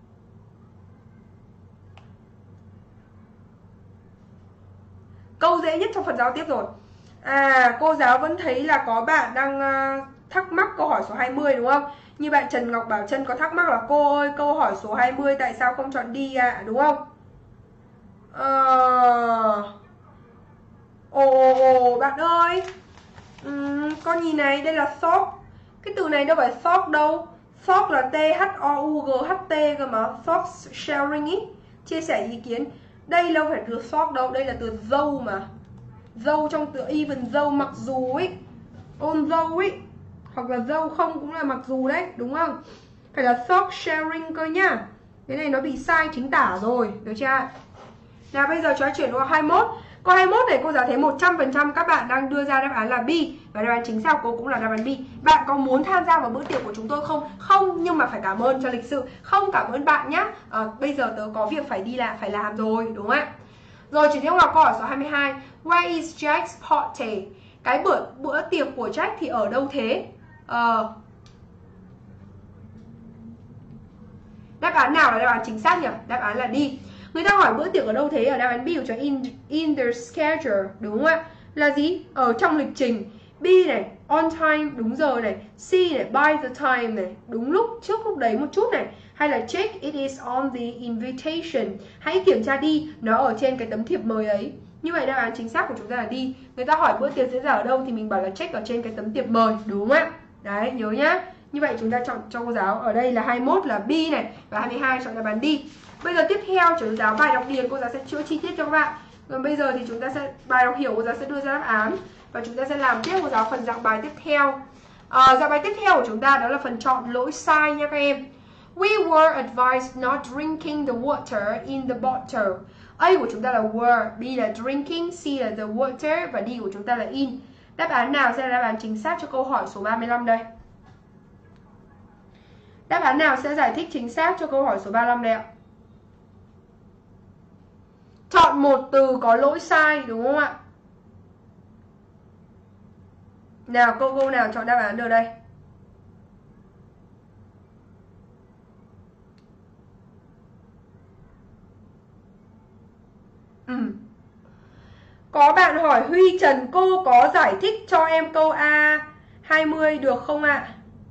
Speaker 1: Câu dễ nhất trong phần giao tiếp rồi. À, cô giáo vẫn thấy là có bạn đang uh, thắc mắc câu hỏi số hai mươi đúng không? Như bạn Trần Ngọc Bảo Trân có thắc mắc là cô ơi, câu hỏi số hai mươi tại sao không chọn đi ạ, à? Đúng không? Ờ... Ồ, ồ, ồ, bạn ơi, uhm, con nhìn này, đây là thought. Cái từ này đâu phải thought đâu. Thought là T H O U G H T cơ mà. Thought sharing ý, chia sẻ ý kiến. Đây đâu phải từ thought đâu, đây là từ though mà. Though trong từ even though, mặc dù ý, although ý, hoặc là though không cũng là mặc dù đấy, đúng không? Phải là thought sharing cơ nhá. Cái này nó bị sai chính tả rồi, được chưa? Nào bây giờ cho chuyển qua hai mươi mốt. Câu hai mươi mốt này cô giáo thấy một trăm phần trăm các bạn đang đưa ra đáp án là B. Và đáp án chính xác của cô cũng là đáp án B. Bạn có muốn tham gia vào bữa tiệc của chúng tôi không? Không, nhưng mà phải cảm ơn cho lịch sự. Không, cảm ơn bạn nhé. à, Bây giờ tớ có việc phải đi làm, phải làm rồi, đúng không ạ? Rồi chỉ tiếp vào câu hỏi số hai mươi hai. Where is Jack's party? Cái bữa, bữa tiệc của Jack thì ở đâu thế? Ờ... Đáp án nào là đáp án chính xác nhỉ? Đáp án là D. Người ta hỏi bữa tiệc ở đâu thế, ở đáp án B của cho in, in the schedule, đúng không ạ? Là gì? Ở trong lịch trình. B này, on time, đúng giờ này. C này, by the time này, đúng lúc, trước lúc đấy một chút này. Hay là check it is on the invitation. Hãy kiểm tra đi, nó ở trên cái tấm thiệp mời ấy. Như vậy đáp án chính xác của chúng ta là D. Người ta hỏi bữa tiệc diễn ra ở đâu thì mình bảo là check ở trên cái tấm thiệp mời, đúng không ạ? Đấy, nhớ nhá. Như vậy chúng ta chọn cho cô giáo ở đây là hai mươi mốt là B này, và hai mươi hai chọn đáp án D. Bây giờ tiếp theo cho cô giáo bài đọc điền cô giáo sẽ chữa chi tiết cho các bạn. Còn bây giờ thì chúng ta sẽ bài đọc hiểu cô giáo sẽ đưa ra đáp án. và chúng ta sẽ làm tiếp cô giáo phần dạng bài tiếp theo. À, dạng bài tiếp theo của chúng ta đó là phần chọn lỗi sai nha các em. We were advised not drinking the water in the bottle. A của chúng ta là were, B là drinking, C là the water và D của chúng ta là in. Đáp án nào sẽ là đáp án chính xác cho câu hỏi số ba mươi lăm đây? Đáp án nào sẽ giải thích chính xác cho câu hỏi số ba mươi lăm đây ạ? Chọn một từ có lỗi sai đúng không ạ? Nào, câu câu nào chọn đáp án được đây? Ừ. Có bạn hỏi Huy Trần, cô có giải thích cho em câu A hai mươi được không ạ?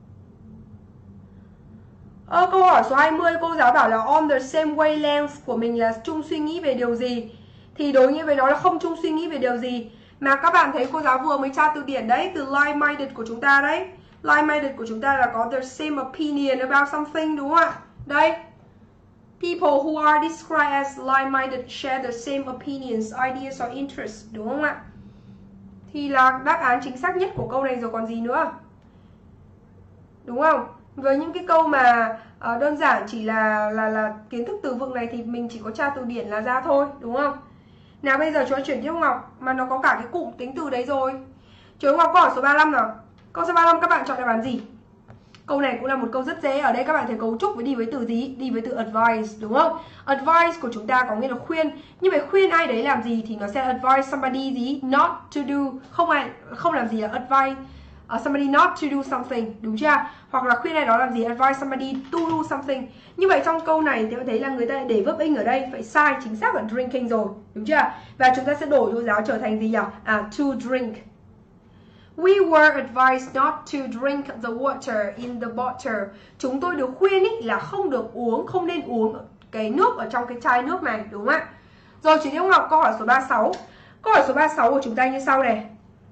Speaker 1: Ờ, câu hỏi số hai mươi cô giáo bảo là on the same wavelength của mình là chung suy nghĩ về điều gì? Thì đối nghĩa với nó là không chung suy nghĩ về điều gì. Mà các bạn thấy cô giáo vừa mới tra từ điển đấy, từ like-minded của chúng ta đấy. Like-minded của chúng ta là có the same opinion about something đúng không ạ? Đây. People who are described as like-minded share the same opinions, ideas or interests đúng không ạ? Thì là đáp án chính xác nhất của câu này rồi còn gì nữa. Đúng không? Với những cái câu mà uh, đơn giản chỉ là là là kiến thức từ vựng này thì mình chỉ có tra từ điển là ra thôi, đúng không? Nào bây giờ chúng ta chuyển tiếp Ngọc mà nó có cả cái cụm tính từ đấy rồi. Chú Ngọc câu hỏi số ba mươi lăm nào. Câu số ba mươi lăm các bạn chọn đáp án gì? Câu này cũng là một câu rất dễ. Ở đây các bạn thấy cấu trúc với đi với từ gì? Đi với từ advice đúng không? Advice của chúng ta có nghĩa là khuyên. Nhưng mà khuyên ai đấy làm gì thì nó sẽ advise somebody gì? Not to do. Không ai không làm gì là advise uh, somebody not to do something, đúng chưa? Hoặc là khuyên ai đó làm gì? Advise somebody to do something. Như vậy trong câu này thì bạn thấy là người ta để verb ing ở đây phải sai chính xác là drinking rồi, đúng chưa? Và chúng ta sẽ đổi cô giáo trở thành gì nhỉ? À, to drink. We were advised not to drink the water in the bottle. Chúng tôi được khuyên ý là không được uống, không nên uống cái nước ở trong cái chai nước này, đúng không ạ? Rồi chị Liễu Ngọc câu hỏi số ba mươi sáu. Câu hỏi số ba mươi sáu của chúng ta như sau này.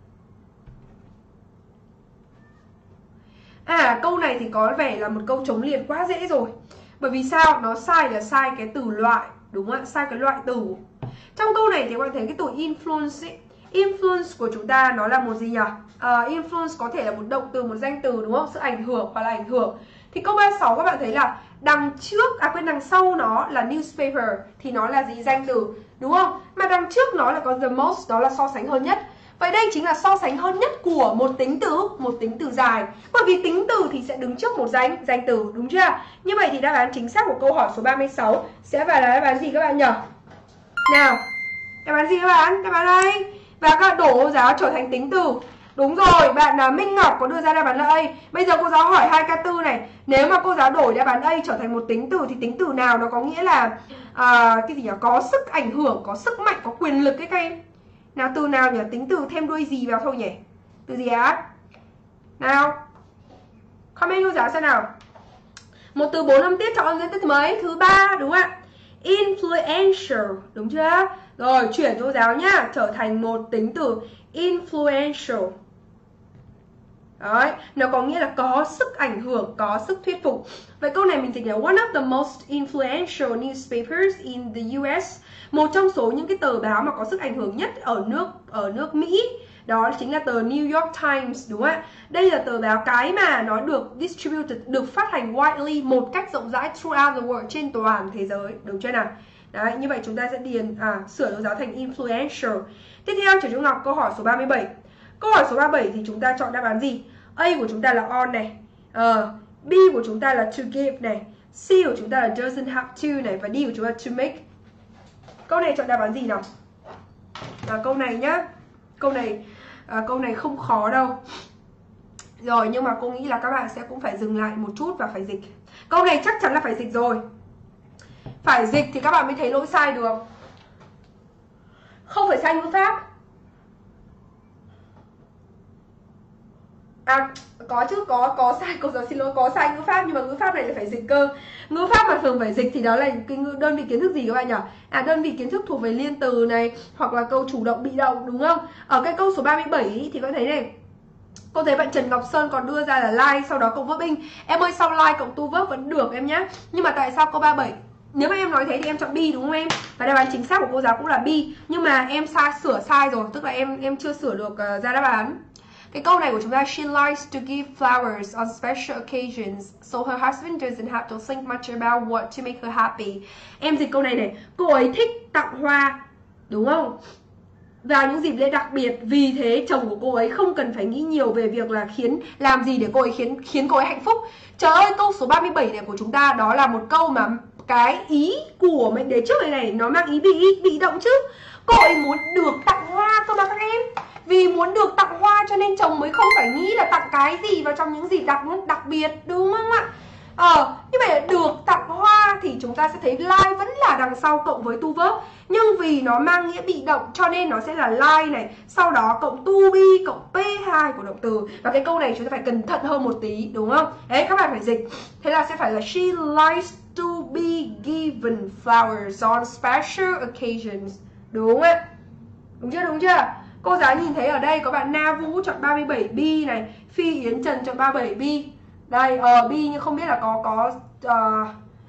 Speaker 1: À, câu này thì có vẻ là một câu chống liền quá dễ rồi. Bởi vì sao? Nó sai là sai cái từ loại, đúng không ạ? Sai cái loại từ. Trong câu này thì các bạn thấy cái từ influence ấy. Influence của chúng ta nó là một gì nhỉ? Uh, influence có thể là một động từ, một danh từ đúng không? Sự ảnh hưởng hoặc là ảnh hưởng. Thì câu ba mươi sáu các bạn thấy là đằng trước, à quên đằng sau nó là newspaper thì nó là gì? Danh từ, đúng không? Mà đằng trước nó là có the most, đó là so sánh hơn nhất. Vậy đây chính là so sánh hơn nhất của một tính từ, một tính từ dài. Bởi vì tính từ thì sẽ đứng trước một danh, danh từ, đúng chưa? Như vậy thì đáp án chính xác của câu hỏi số ba mươi sáu sẽ phải là đáp án gì các bạn nhỉ? Nào, đáp án gì các bạn? Đáp án đây. Và các bạn đổ cô giáo trở thành tính từ. Đúng rồi, bạn là Minh Ngọc có đưa ra đáp án là A. Bây giờ cô giáo hỏi hai ca tư này. Nếu mà cô giáo đổi đáp án A trở thành một tính từ thì tính từ nào nó có nghĩa là à, cái gì nhỉ? Có sức ảnh hưởng, có sức mạnh, có quyền lực ấy các em. Nào từ nào nhỉ? Tính từ thêm đuôi gì vào thôi nhỉ? Từ gì á? Nào, comment cô giáo xem nào. Một từ bốn âm tiết chọn âm tiết thứ mấy? Thứ ba đúng không ạ? Influential, đúng chưa? Rồi, chuyển cô giáo nhá, trở thành một tính từ influential. Đấy, nó có nghĩa là có sức ảnh hưởng, có sức thuyết phục. Vậy câu này mình dịch là one of the most influential newspapers in the U S. Một trong số những cái tờ báo mà có sức ảnh hưởng nhất ở nước ở nước Mỹ, đó chính là tờ New York Times, đúng không ạ? Đây là tờ báo cái mà nó được distributed, được phát hành widely một cách rộng rãi throughout the world, trên toàn thế giới, đúng chưa nào? Đấy, như vậy chúng ta sẽ điền à, sửa dấu giáo thành influential. Tiếp theo Trần Trung Ngọc câu hỏi số ba mươi bảy. Câu hỏi số ba mươi bảy thì chúng ta chọn đáp án gì? A của chúng ta là on này, uh, B của chúng ta là to give này, C của chúng ta là doesn't have to này, và D của chúng ta là to make. Câu này chọn đáp án gì nào? À, câu này nhá. Câu này à, câu này không khó đâu. Rồi, nhưng mà cô nghĩ là các bạn sẽ cũng phải dừng lại một chút và phải dịch. Câu này chắc chắn là phải dịch rồi. Phải dịch thì các bạn mới thấy lỗi sai được. Không phải sai ngữ pháp. À, có chứ, có có sai, cô giáo xin lỗi, có sai ngữ pháp, nhưng mà ngữ pháp này là phải dịch cơ. Ngữ pháp mà thường phải dịch thì đó là cái đơn vị kiến thức gì các bạn nhỉ? À, đơn vị kiến thức thuộc về liên từ này, hoặc là câu chủ động bị động, đúng không? Ở cái câu số ba mươi bảy ý, thì các bạn thấy này, cô thấy bạn Trần Ngọc Sơn còn đưa ra là like sau đó cộng verb in. Em ơi, sau like cộng to verb vẫn được em nhé. Nhưng mà tại sao câu ba mươi bảy Nếu mà em nói thế thì em chọn B đúng không em? Và đáp án chính xác của cô giáo cũng là B. Nhưng mà em sai sửa sai rồi, tức là em em chưa sửa được uh, ra đáp án. Cái câu này của chúng ta, she likes to give flowers on special occasions, so her husband doesn't have to think much about what to make her happy. Em dịch câu này này, cô ấy thích tặng hoa, đúng không? Vào những dịp lễ đặc biệt, vì thế chồng của cô ấy không cần phải nghĩ nhiều về việc là khiến làm gì để cô ấy khiến khiến cô ấy hạnh phúc. Trời ơi, câu số ba mươi bảy này của chúng ta đó là một câu mà cái ý của mệnh đề trước này này nó mang ý bị bị động chứ. Cô ấy muốn được tặng hoa cơ mà các em. Vì muốn được tặng hoa cho nên chồng mới không phải nghĩ là tặng cái gì vào trong những dịp đặc đặc biệt, đúng không ạ? Ờ, như vậy là được tặng hoa thì chúng ta sẽ thấy like vẫn là đằng sau cộng với to verb. Nhưng vì nó mang nghĩa bị động cho nên nó sẽ là like này, sau đó cộng to be cộng pê hai của động từ. Và cái câu này chúng ta phải cẩn thận hơn một tí, đúng không? Đấy, các bạn phải dịch. Thế là sẽ phải là she likes to be given flowers on special occasions. Đúng ạ? Đúng chưa, đúng chưa? Cô giáo nhìn thấy ở đây có bạn Na Vũ chọn ba mươi bảy B này, Phi Yến Trần chọn ba mươi bảy B. Đây, ờ, B nhưng không biết là có có uh,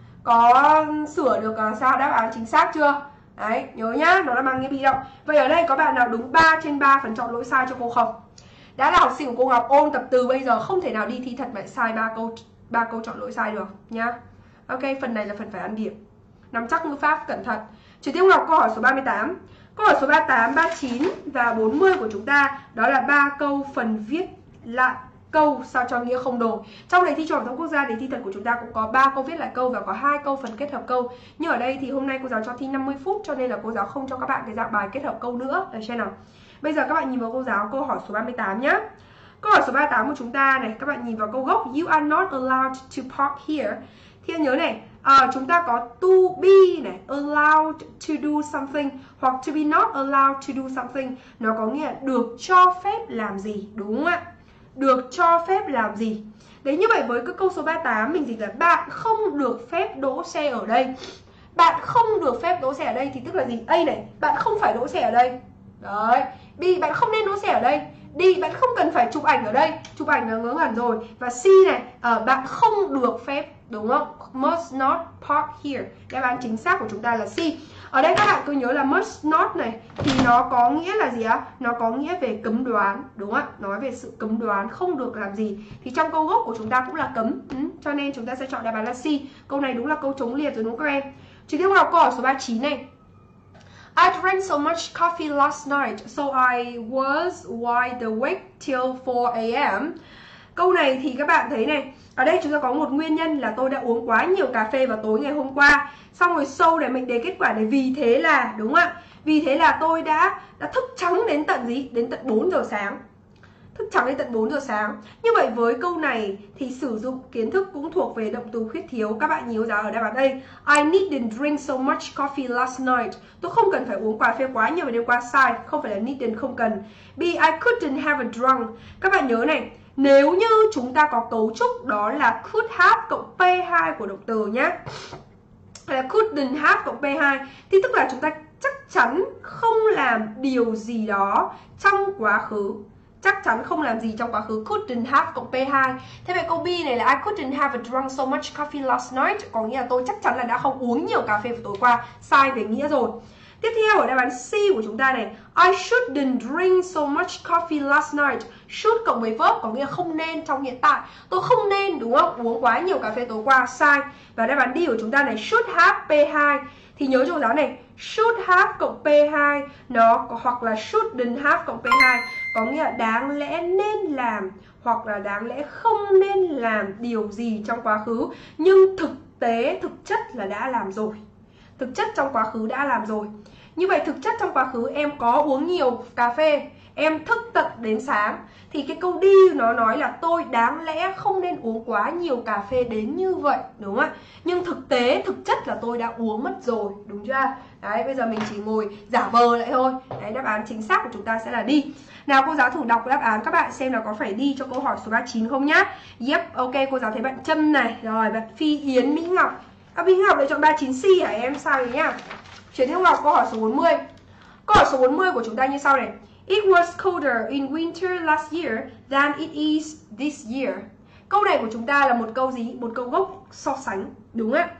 Speaker 1: có sửa được uh, sao đáp án chính xác chưa? Đấy, nhớ nhá, nó là mang nghĩa bị động. Vậy ở đây có bạn nào đúng ba trên ba phần chọn lỗi sai cho cô không? Đã là học sinh của cô Ngọc ôn tập từ bây giờ không thể nào đi thi thật mà sai ba câu ba câu chọn lỗi sai được nhá. Ok, phần này là phần phải ăn điểm. Nắm chắc ngữ pháp cẩn thận. Chị Tiêu Ngọc câu hỏi số ba mươi tám. Câu hỏi số ba mươi tám, ba mươi chín và bốn mươi của chúng ta đó là ba câu phần viết lại câu sao cho nghĩa không đổi. Trong đề thi Trung học phổ thông quốc gia, đề thi thật của chúng ta cũng có ba câu viết lại câu và có hai câu phần kết hợp câu. Nhưng ở đây thì hôm nay cô giáo cho thi năm mươi phút cho nên là cô giáo không cho các bạn cái dạng bài kết hợp câu nữa, được chưa nào? Bây giờ các bạn nhìn vào cô giáo câu hỏi số ba mươi tám nhá. Câu hỏi số ba mươi tám của chúng ta này, các bạn nhìn vào câu gốc you are not allowed to park here. Thì nhớ này, à, chúng ta có to be này, allowed to do something hoặc to be not allowed to do something. Nó có nghĩa là được cho phép làm gì, đúng không ạ? Được cho phép làm gì. Đấy, như vậy với cái câu số ba mươi tám mình dịch là bạn không được phép đỗ xe ở đây. Bạn không được phép đỗ xe ở đây thì tức là gì? A này, bạn không phải đỗ xe ở đây. Đấy. B, bạn không nên đỗ xe ở đây. D, bạn không cần phải chụp ảnh ở đây. Chụp ảnh là ngớ ngẩn rồi. Và C này, à, bạn không được phép, đúng không? Must not park here. Đáp án chính xác của chúng ta là C. Ở đây các bạn cứ nhớ là must not này thì nó có nghĩa là gì á? Nó có nghĩa về cấm đoán, đúng không ạ? Nói về sự cấm đoán, không được làm gì. Thì trong câu gốc của chúng ta cũng là cấm, ừ, cho nên chúng ta sẽ chọn đáp án là C. Câu này đúng là câu chống liệt rồi đúng không các em? Chị tiếp học câu hỏi số ba mươi chín này. I drank so much coffee last night, so I was wide awake till four a m Câu này thì các bạn thấy này, ở đây chúng ta có một nguyên nhân là tôi đã uống quá nhiều cà phê vào tối ngày hôm qua. Xong rồi sâu để mình đề kết quả này, vì thế là, đúng không ạ? Vì thế là tôi đã đã thức trắng đến tận gì? Đến tận bốn giờ sáng. Thức trắng đến tận bốn giờ sáng. Như vậy với câu này thì sử dụng kiến thức cũng thuộc về động từ khuyết thiếu. Các bạn nhớ ra ở đáp án đây. I didn't drink so much coffee last night. Tôi không cần phải uống cà phê quá nhiều vào đêm qua, sai. Không phải là needn't, không cần. B, I couldn't have a drunk. Các bạn nhớ này, nếu như chúng ta có cấu trúc đó là could have cộng pê hai của động từ nhé, là couldn't have cộng pê hai thì tức là chúng ta chắc chắn không làm điều gì đó trong quá khứ. Chắc chắn không làm gì trong quá khứ, couldn't have cộng pê hai. Thế vậy câu B này là I couldn't have drunk so much coffee last night, có nghĩa là tôi chắc chắn là đã không uống nhiều cà phê vào tối qua, sai về nghĩa rồi. Tiếp theo ở đáp án C của chúng ta này, I shouldn't drink so much coffee last night. Should cộng với verb có nghĩa không nên trong hiện tại. Tôi không nên, đúng không? Uống quá nhiều cà phê tối qua, sai. Và đáp án D của chúng ta này, should have pê hai. Thì nhớ cho cô giáo này, should have cộng pê hai nó hoặc là shouldn't have cộng pê hai có nghĩa là đáng lẽ nên làm hoặc là đáng lẽ không nên làm điều gì trong quá khứ, nhưng thực tế, thực chất là đã làm rồi. Thực chất trong quá khứ đã làm rồi. Như vậy thực chất trong quá khứ em có uống nhiều cà phê, em thức tận đến sáng. Thì cái câu đi nó nói là tôi đáng lẽ không nên uống quá nhiều cà phê đến như vậy, đúng không ạ? Nhưng thực tế, thực chất là tôi đã uống mất rồi, đúng chưa? Đấy, bây giờ mình chỉ ngồi giả vờ lại thôi. Đấy, đáp án chính xác của chúng ta sẽ là đi. Nào cô giáo thử đọc đáp án các bạn xem là có phải đi cho câu hỏi số ba mươi chín không nhá. Yep, ok, cô giáo thấy bạn Trâm này, rồi bạn Phi Yến Mỹ Ngọc. À, Mỹ Ngọc lại chọn ba mươi chín C hả em? Sao đấy nhá? Chuyển tiếp Ngọc câu hỏi số bốn mươi. Câu hỏi số bốn mươi của chúng ta như sau này. It was colder in winter last year than it is this year. Câu này của chúng ta là một câu gì? Một câu gốc so sánh, đúng không ạ?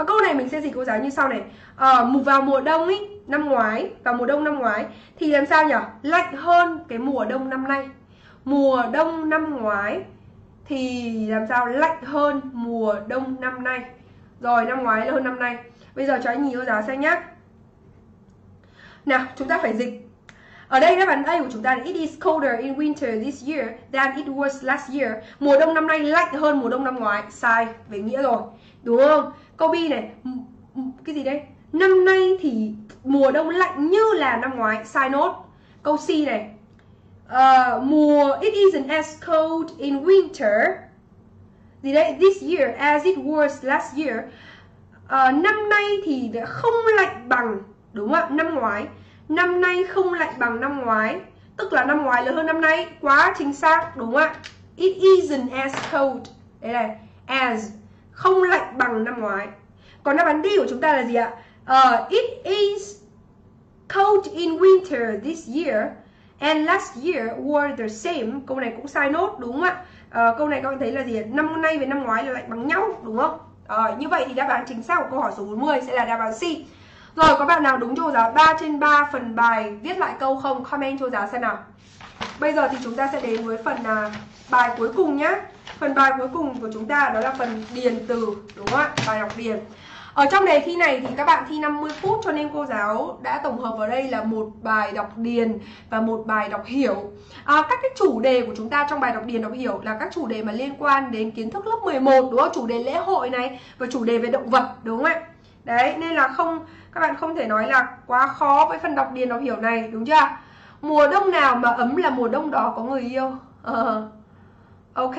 Speaker 1: Và câu này mình sẽ dịch cô giáo như sau này. À, vào mùa đông ý, năm ngoái, vào mùa đông năm ngoái thì làm sao nhỉ? Lạnh hơn cái mùa đông năm nay. Mùa đông năm ngoái thì làm sao? Lạnh hơn mùa đông năm nay. Rồi, năm ngoái là hơn năm nay. Bây giờ cho anh nhìn cô giáo xem nhé. Nào, chúng ta phải dịch. Ở đây đáp án A của chúng ta là it is colder in winter this year than it was last year. Mùa đông năm nay lạnh hơn mùa đông năm ngoái. Sai về nghĩa rồi, đúng không? Câu B này, cái gì đây? Năm nay thì mùa đông lạnh như là năm ngoái. Sai nốt. Câu C này, uh, mùa it isn't as cold in winter gì đấy this year as it was last year. Uh, năm nay thì không lạnh bằng, đúng không ạ? Năm ngoái. Năm nay không lạnh bằng năm ngoái. Tức là năm ngoái lớn hơn năm nay. Quá chính xác, đúng không ạ? It isn't as cold. Đây này, as. Không lạnh bằng năm ngoái. Còn đáp án D của chúng ta là gì ạ? Uh, it is cold in winter this year and last year were the same. Câu này cũng sai nốt, đúng không ạ? Uh, câu này các bạn thấy là gì? Năm nay với năm ngoái là lạnh bằng nhau, đúng không? Uh, như vậy thì đáp án chính xác của câu hỏi số bốn mươi sẽ là đáp án C. Rồi, có bạn nào đúng cho cô giáo ba trên ba phần bài viết lại câu không? Comment cho cô giáo xem nào. Bây giờ thì chúng ta sẽ đến với phần uh, bài cuối cùng nhé. Phần bài cuối cùng của chúng ta đó là phần điền từ, đúng không ạ? Bài đọc điền. Ở trong đề thi này thì các bạn thi năm mươi phút, cho nên cô giáo đã tổng hợp vào đây là một bài đọc điền và một bài đọc hiểu. À, các cái chủ đề của chúng ta trong bài đọc điền đọc hiểu là các chủ đề mà liên quan đến kiến thức lớp mười một, đúng không? Chủ đề lễ hội này và chủ đề về động vật, đúng không ạ? Đấy, nên là không các bạn không thể nói là quá khó với phần đọc điền đọc hiểu này, đúng chưa? Mùa đông nào mà ấm là mùa đông đó có người yêu. Uh, ok.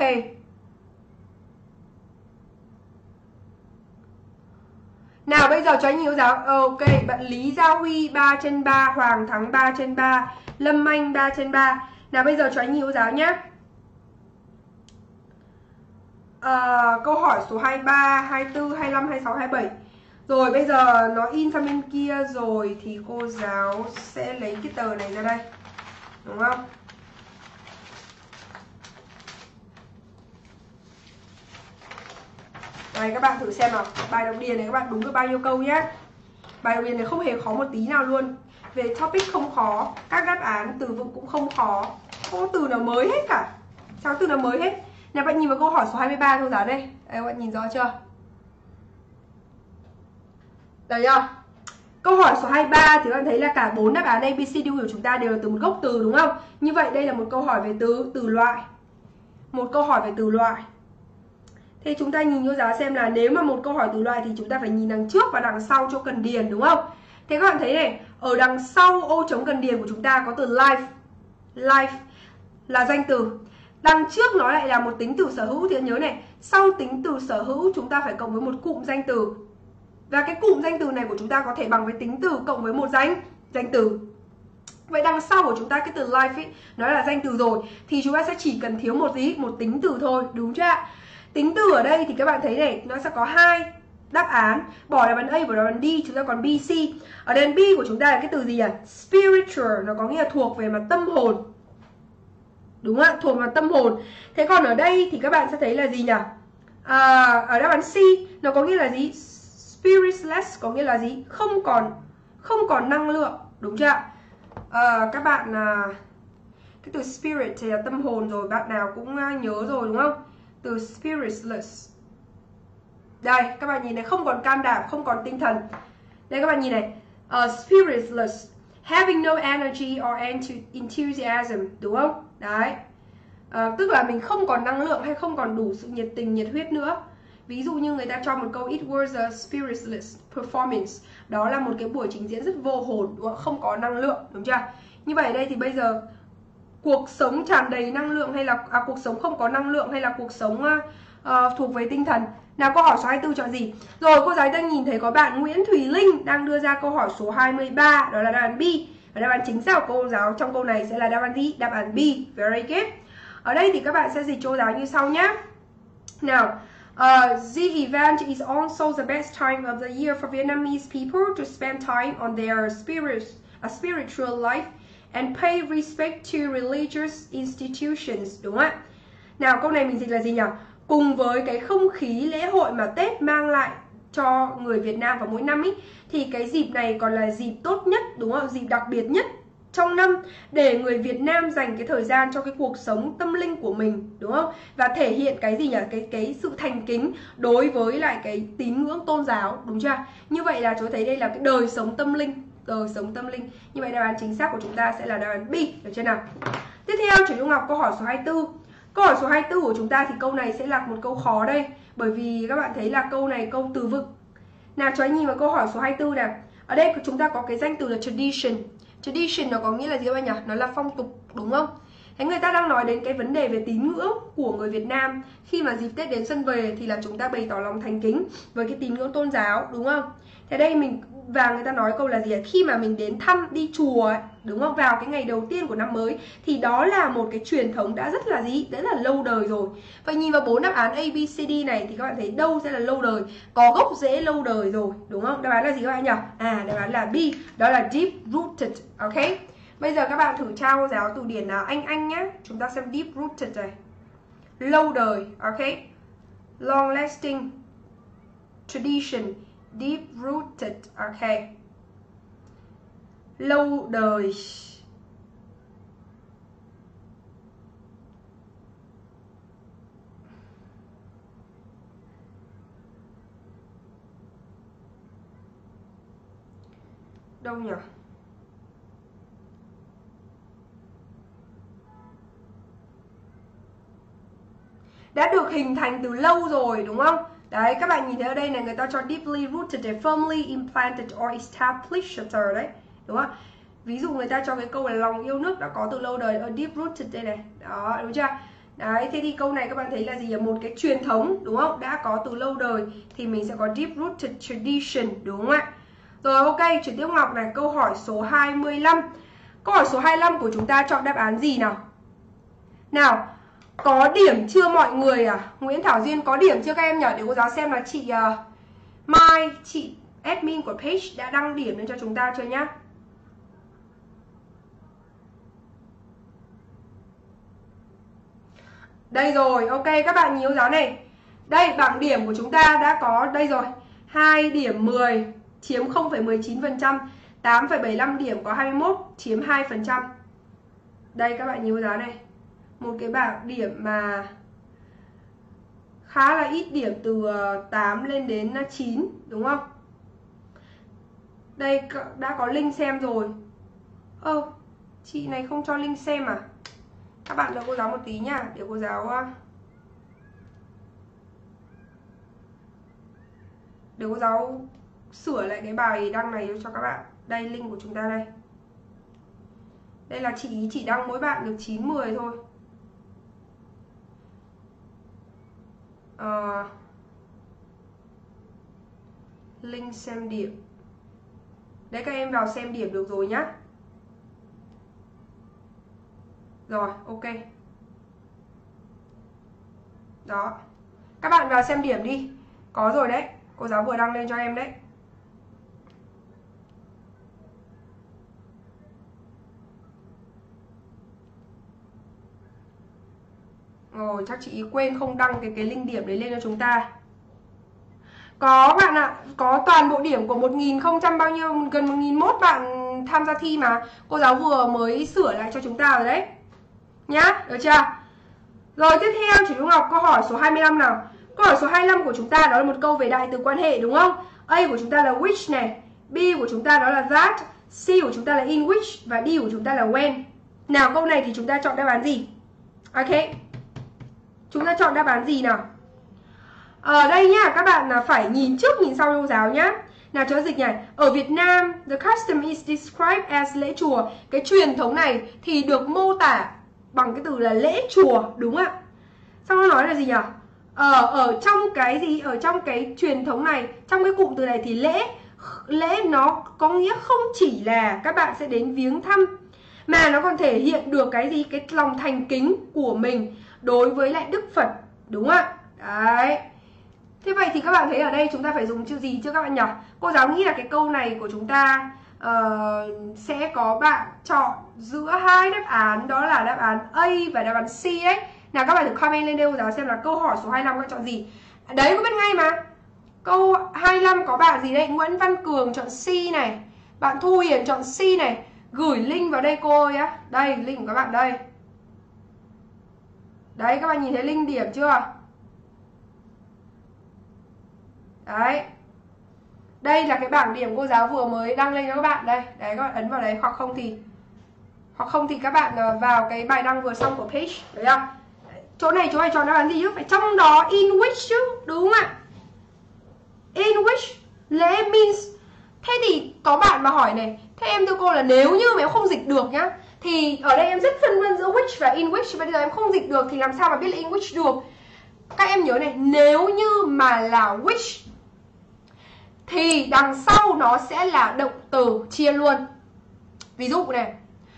Speaker 1: Nào bây giờ cho anh hiểu giáo. Ok, bạn Lý Gia Huy ba trên ba, Hoàng Thắng ba trên ba, Lâm Anh ba trên ba. Nào bây giờ cho anh hiểu giáo nhé. À, câu hỏi số hai mươi ba, hai mươi tư, hai mươi lăm, hai mươi sáu, hai mươi bảy. Rồi bây giờ nó in sang bên kia rồi thì cô giáo sẽ lấy cái tờ này ra đây, đúng không? Đây các bạn thử xem nào. Bài đọc điền này các bạn đúng được bao nhiêu câu nhé. Bài đọc điền này không hề khó một tí nào luôn. Về topic không khó, các đáp án từ vựng cũng không khó, không có từ nào mới hết cả. Sao từ nào mới hết. Nào bạn nhìn vào câu hỏi số hai mươi ba cô giáo đây. Đây các bạn nhìn rõ chưa? Đấy chưa? Câu hỏi số hai mươi ba thì các bạn thấy là cả bốn đáp án A, B, C, D của chúng ta đều là từ một gốc từ, đúng không? Như vậy đây là một câu hỏi về từ từ loại. Một câu hỏi về từ loại. Thế chúng ta nhìn cho giáo xem là nếu mà một câu hỏi từ loại thì chúng ta phải nhìn đằng trước và đằng sau cho cần điền, đúng không? Thế các bạn thấy này, ở đằng sau ô trống cần điền của chúng ta có từ life. Life là danh từ. Đằng trước nó lại là một tính từ sở hữu thì nhớ này, sau tính từ sở hữu chúng ta phải cộng với một cụm danh từ. Và cái cụm danh từ này của chúng ta có thể bằng với tính từ cộng với một danh danh từ. Vậy đằng sau của chúng ta cái từ life ấy, nó là danh từ rồi thì chúng ta sẽ chỉ cần thiếu một gì? Một tính từ thôi, đúng chưa ạ? Tính từ ở đây thì các bạn thấy này, nó sẽ có hai đáp án, bỏ đáp án A và đáp án D, chúng ta còn B, C. Ở đáp án B của chúng ta là cái từ gì nhỉ? Spiritual, nó có nghĩa là thuộc về mặt tâm hồn. Đúng không ạ? Thuộc về mặt tâm hồn. Thế còn ở đây thì các bạn sẽ thấy là gì nhỉ? À, ở đáp án C nó có nghĩa là gì? Spiritless có nghĩa là gì? Không còn không còn năng lượng, đúng chưa ạ? À, các bạn à, cái từ spirit thì là tâm hồn rồi, bạn nào cũng nhớ rồi đúng không? Từ spiritless. Đây, các bạn nhìn này, không còn can đảm, không còn tinh thần. Đây các bạn nhìn này, uh, spiritless, having no energy or enthusiasm, đúng không? Đấy. Uh, tức là mình không còn năng lượng hay không còn đủ sự nhiệt tình, nhiệt huyết nữa. Ví dụ như người ta cho một câu it was a spiritless performance, đó là một cái buổi trình diễn rất vô hồn, đúng không? Không có năng lượng, đúng chưa? Như vậy đây thì bây giờ cuộc sống tràn đầy năng lượng hay là à, cuộc sống không có năng lượng hay là cuộc sống uh, uh, thuộc về tinh thần. Nào câu hỏi số hai mươi tư chọn gì? Rồi cô giáo đang nhìn thấy có bạn Nguyễn Thùy Linh đang đưa ra câu hỏi số hai mươi ba, đó là đáp án B. Và đáp án chính xác của cô giáo trong câu này sẽ là đáp án gì? Đáp án B. Very good. Ở đây thì các bạn sẽ dịch cho cô giáo như sau nhé. Nào, uh, the event is also the best time of the year for Vietnamese people to spend time on their spirit, a spiritual life and pay respect to religious institutions, đúng không ạ? Nào câu này mình dịch là gì nhỉ? Cùng với cái không khí lễ hội mà Tết mang lại cho người Việt Nam vào mỗi năm ý, thì cái dịp này còn là dịp tốt nhất, đúng không? Dịp đặc biệt nhất trong năm để người Việt Nam dành cái thời gian cho cái cuộc sống tâm linh của mình, đúng không? Và thể hiện cái gì nhỉ? Cái cái sự thành kính đối với lại cái tín ngưỡng tôn giáo, đúng chưa? Như vậy là chúng thấy đây là cái đời sống tâm linh, đời sống tâm linh. Như vậy đáp án chính xác của chúng ta sẽ là đáp án B, được chưa nào? Tiếp theo Chủ Dung Ngọc câu hỏi số hai mươi tư. Câu hỏi số hai mươi tư của chúng ta thì câu này sẽ là một câu khó đây, bởi vì các bạn thấy là câu này câu từ vựng. Nào cho anh nhìn vào câu hỏi số hai mươi tư nào. Ở đây chúng ta có cái danh từ là tradition. Tradition nó có nghĩa là gì các bạn nhỉ? Nó là phong tục, đúng không? Thế người ta đang nói đến cái vấn đề về tín ngưỡng của người Việt Nam. Khi mà dịp Tết đến xuân về thì là chúng ta bày tỏ lòng thành kính với cái tín ngưỡng tôn giáo, đúng không? Thế đây mình, và người ta nói câu là gì? Khi mà mình đến thăm, đi chùa ấy, đúng không? Vào cái ngày đầu tiên của năm mới thì đó là một cái truyền thống đã rất là gì? Rất là lâu đời rồi. Vậy nhìn vào bốn đáp án A, B, C, D này thì các bạn thấy đâu sẽ là lâu đời? Có gốc rễ lâu đời rồi, đúng không? Đáp án là gì các bạn nhỉ? À, đáp án là B, đó là deep rooted, ok? Bây giờ các bạn thử tra cô giáo từ điển nào Anh Anh nhé. Chúng ta xem deep rooted này. Lâu đời, ok? Long lasting, tradition, deep rooted, ok? Lâu đời. Đâu nhỉ? Đã được hình thành từ lâu rồi, đúng không? Đấy, các bạn nhìn thấy ở đây này, người ta cho deeply rooted, firmly implanted or established đấy, đúng không? Ví dụ người ta cho cái câu là lòng yêu nước đã có từ lâu đời ở deep rooted đây này, đó, đúng chưa? Đấy, thế thì câu này các bạn thấy là gì? Một cái truyền thống, đúng không? Đã có từ lâu đời thì mình sẽ có deep rooted tradition, đúng không ạ? Rồi, ok, chuyển tiếp Ngọc này, câu hỏi số hai mươi lăm. Câu hỏi số hai mươi lăm của chúng ta chọn đáp án gì nào? Nào, có điểm chưa mọi người à? Nguyễn Thảo Duyên có điểm chưa các em nhỉ? Để cô giáo xem là chị uh, Mai, chị admin của page đã đăng điểm lên cho chúng ta chưa nhá? Đây rồi, ok các bạn nhìn cô giáo này. Đây, bảng điểm của chúng ta đã có đây rồi. hai điểm mười chiếm không phẩy mười chín phần trăm, tám phẩy bảy mươi lăm điểm có hai mươi mốt chiếm hai phần trăm. Đây các bạn nhìn cô giáo này. Một cái bảng điểm mà khá là ít điểm, từ tám lên đến chín, đúng không? Đây đã có link xem rồi. Ơ, oh, chị này không cho link xem à? Các bạn đợi cô giáo một tí nha, để cô giáo để cô giáo sửa lại cái bài đăng này cho các bạn. Đây link của chúng ta đây. Đây là chị chỉ đăng mỗi bạn được chín mười thôi. Uh, link xem điểm. Đấy, các em vào xem điểm được rồi nhá. Rồi, ok. Đó. Các bạn vào xem điểm đi. Có rồi đấy. Cô giáo vừa đăng lên cho em đấy. Rồi, chắc chị quên không đăng cái cái link điểm đấy lên cho chúng ta. Có bạn ạ, à, có toàn bộ điểm của một nghìn không trăm bao nhiêu, gần một nghìn một bạn tham gia thi mà. Cô giáo vừa mới sửa lại cho chúng ta rồi đấy. Nhá, được chưa? Rồi tiếp theo Chủ Dung Ngọc câu hỏi số hai mươi lăm nào. Câu hỏi số hai mươi lăm của chúng ta đó là một câu về đại từ quan hệ, đúng không? A của chúng ta là which này, B của chúng ta đó là that, C của chúng ta là in which và D của chúng ta là when. Nào, câu này thì chúng ta chọn đáp án gì? Ok. Chúng ta chọn đáp án gì nào? Ở đây nhá, các bạn là phải nhìn trước nhìn sau cô giáo nhá. Nào cho dịch này, ở Việt Nam, the custom is described as lễ chùa. Cái truyền thống này thì được mô tả bằng cái từ là lễ chùa, đúng ạ? Xong nó nói là gì nhỉ? Ở ở trong cái gì? Ở trong cái truyền thống này, trong cái cụm từ này thì lễ lễ nó có nghĩa không chỉ là các bạn sẽ đến viếng thăm, mà nó còn thể hiện được cái gì? Cái lòng thành kính của mình đối với lại Đức Phật, đúng không ạ? Đấy. Thế vậy thì các bạn thấy ở đây chúng ta phải dùng chữ gì chưa các bạn nhỉ? Cô giáo nghĩ là cái câu này của chúng ta uh, sẽ có bạn chọn giữa hai đáp án, đó là đáp án A và đáp án C ấy. Nào các bạn thử comment lên đây cô giáo xem là câu hỏi số hai mươi lăm các bạn chọn gì. Đấy, có biết ngay mà. Câu hai mươi lăm có bạn gì đây? Nguyễn Văn Cường chọn C này. Bạn Thu Hiền chọn C này. Gửi link vào đây cô ơi á. Đây, link của các bạn đây. Đấy, các bạn nhìn thấy link điểm chưa? Đấy. Đây là cái bảng điểm cô giáo vừa mới đăng lên cho các bạn đây. Đấy, các bạn ấn vào đấy, hoặc không thì hoặc không thì các bạn vào cái bài đăng vừa xong của page. Đấy không? Chỗ này chỗ này chọn đáp án gì chứ? Phải trong đó in which chứ, đúng không ạ? In which lẽ means. Thế thì có bạn mà hỏi này, thế em thưa cô là nếu như mà em không dịch được nhá, thì ở đây em rất phân vân giữa which và in which, và bây giờ em không dịch được thì làm sao mà biết là in which được? Các em nhớ này, nếu như mà là which thì đằng sau nó sẽ là động từ chia luôn. Ví dụ này,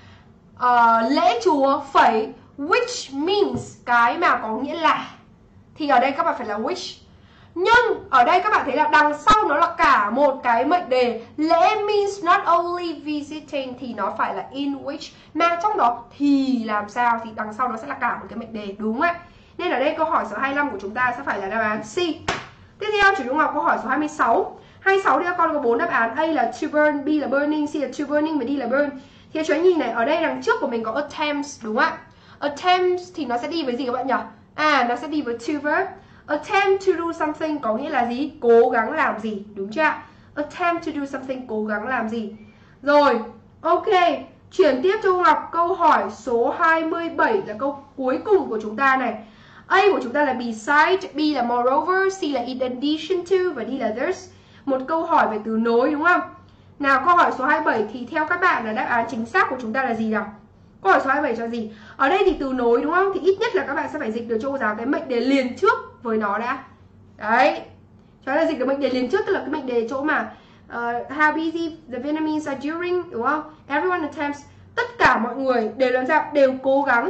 Speaker 1: uh, lễ chùa phẩy, which means cái mà có nghĩa là, thì ở đây các bạn phải là which. Nhưng ở đây các bạn thấy là đằng sau nó là cả một cái mệnh đề. Lễ means not only visiting thì nó phải là in which. Mà trong đó thì làm sao, thì đằng sau nó sẽ là cả một cái mệnh đề, đúng không ạ? Nên ở đây câu hỏi số hai mươi lăm của chúng ta sẽ phải là đáp án C. Tiếp theo chủ Trung Ngọc câu hỏi số hai mươi sáu. hai mươi sáu thì các con có bốn đáp án. A là to burn, B là burning, C là to burning và D là burn. Thì cho anh nhìn này, ở đây đằng trước của mình có attempts, đúng không ạ? Attempts thì nó sẽ đi với gì các bạn nhỉ? À, nó sẽ đi với to verb. Attempt to do something có nghĩa là gì? Cố gắng làm gì, đúng chưa ạ? Attempt to do something, cố gắng làm gì. Rồi, ok. Chuyển tiếp cho Ngọc câu hỏi số hai mươi bảy là câu cuối cùng của chúng ta này. A của chúng ta là beside, B là moreover, C là in addition to và D là there's. Một câu hỏi về từ nối, đúng không? Nào, câu hỏi số hai mươi bảy thì theo các bạn là đáp án chính xác của chúng ta là gì nào? Câu hỏi số hai mươi bảy cho gì? Ở đây thì từ nối, đúng không? Thì ít nhất là các bạn sẽ phải dịch được cho cô giáo cái mệnh đề liền trước với nó đã. Đấy. Cho nên là dịch được mệnh đề liền trước, tức là cái mệnh đề chỗ mà uh, how busy the Vietnamese are during, đúng không? Everyone attempts. Tất cả mọi người đều làm sao? Đều cố gắng.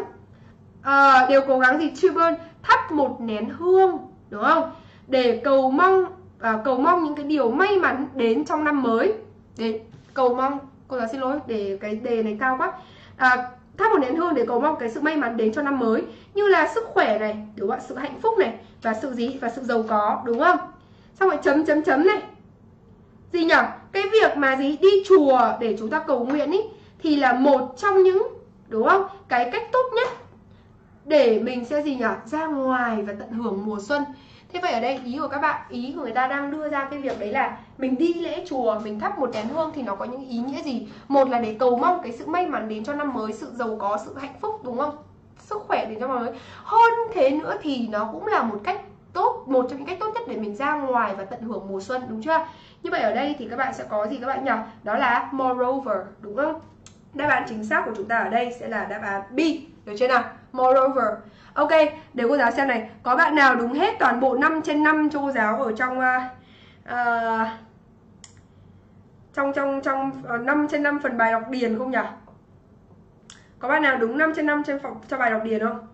Speaker 1: Uh, đều cố gắng gì? To burn, thắp một nén hương, đúng không? Để cầu mong uh, cầu mong những cái điều may mắn đến trong năm mới. Để cầu mong, cô giáo xin lỗi, để cái đề này cao quá. À, thắp một nén hương để cầu mong cái sự may mắn đến cho năm mới, như là sức khỏe này, đúng không ạ, sự hạnh phúc này, và sự gì, và sự giàu có, đúng không? Xong rồi chấm chấm chấm này, gì nhỉ? Cái việc mà gì đi chùa để chúng ta cầu nguyện ý thì là một trong những, đúng không, cái cách tốt nhất để mình sẽ gì nhỉ, ra ngoài và tận hưởng mùa xuân. Thế vậy ở đây ý của các bạn, ý của người ta đang đưa ra cái việc đấy là mình đi lễ chùa, mình thắp một nén hương thì nó có những ý nghĩa gì? Một là để cầu mong cái sự may mắn đến cho năm mới, sự giàu có, sự hạnh phúc, đúng không? Sức khỏe đến cho năm mới. Hơn thế nữa thì nó cũng là một cách tốt, một trong những cách tốt nhất để mình ra ngoài và tận hưởng mùa xuân, đúng chưa? Như vậy ở đây thì các bạn sẽ có gì các bạn nhỉ? Đó là moreover, đúng không? Đáp án chính xác của chúng ta ở đây sẽ là đáp án B, được chưa nào? Moreover. Ok, để cô giáo xem này, có bạn nào đúng hết toàn bộ năm trên năm cho cô giáo ở trong uh, uh, trong trong trong uh, năm trên năm phần bài đọc điền không nhỉ? Có bạn nào đúng năm trên năm trên phòng cho bài đọc điền không?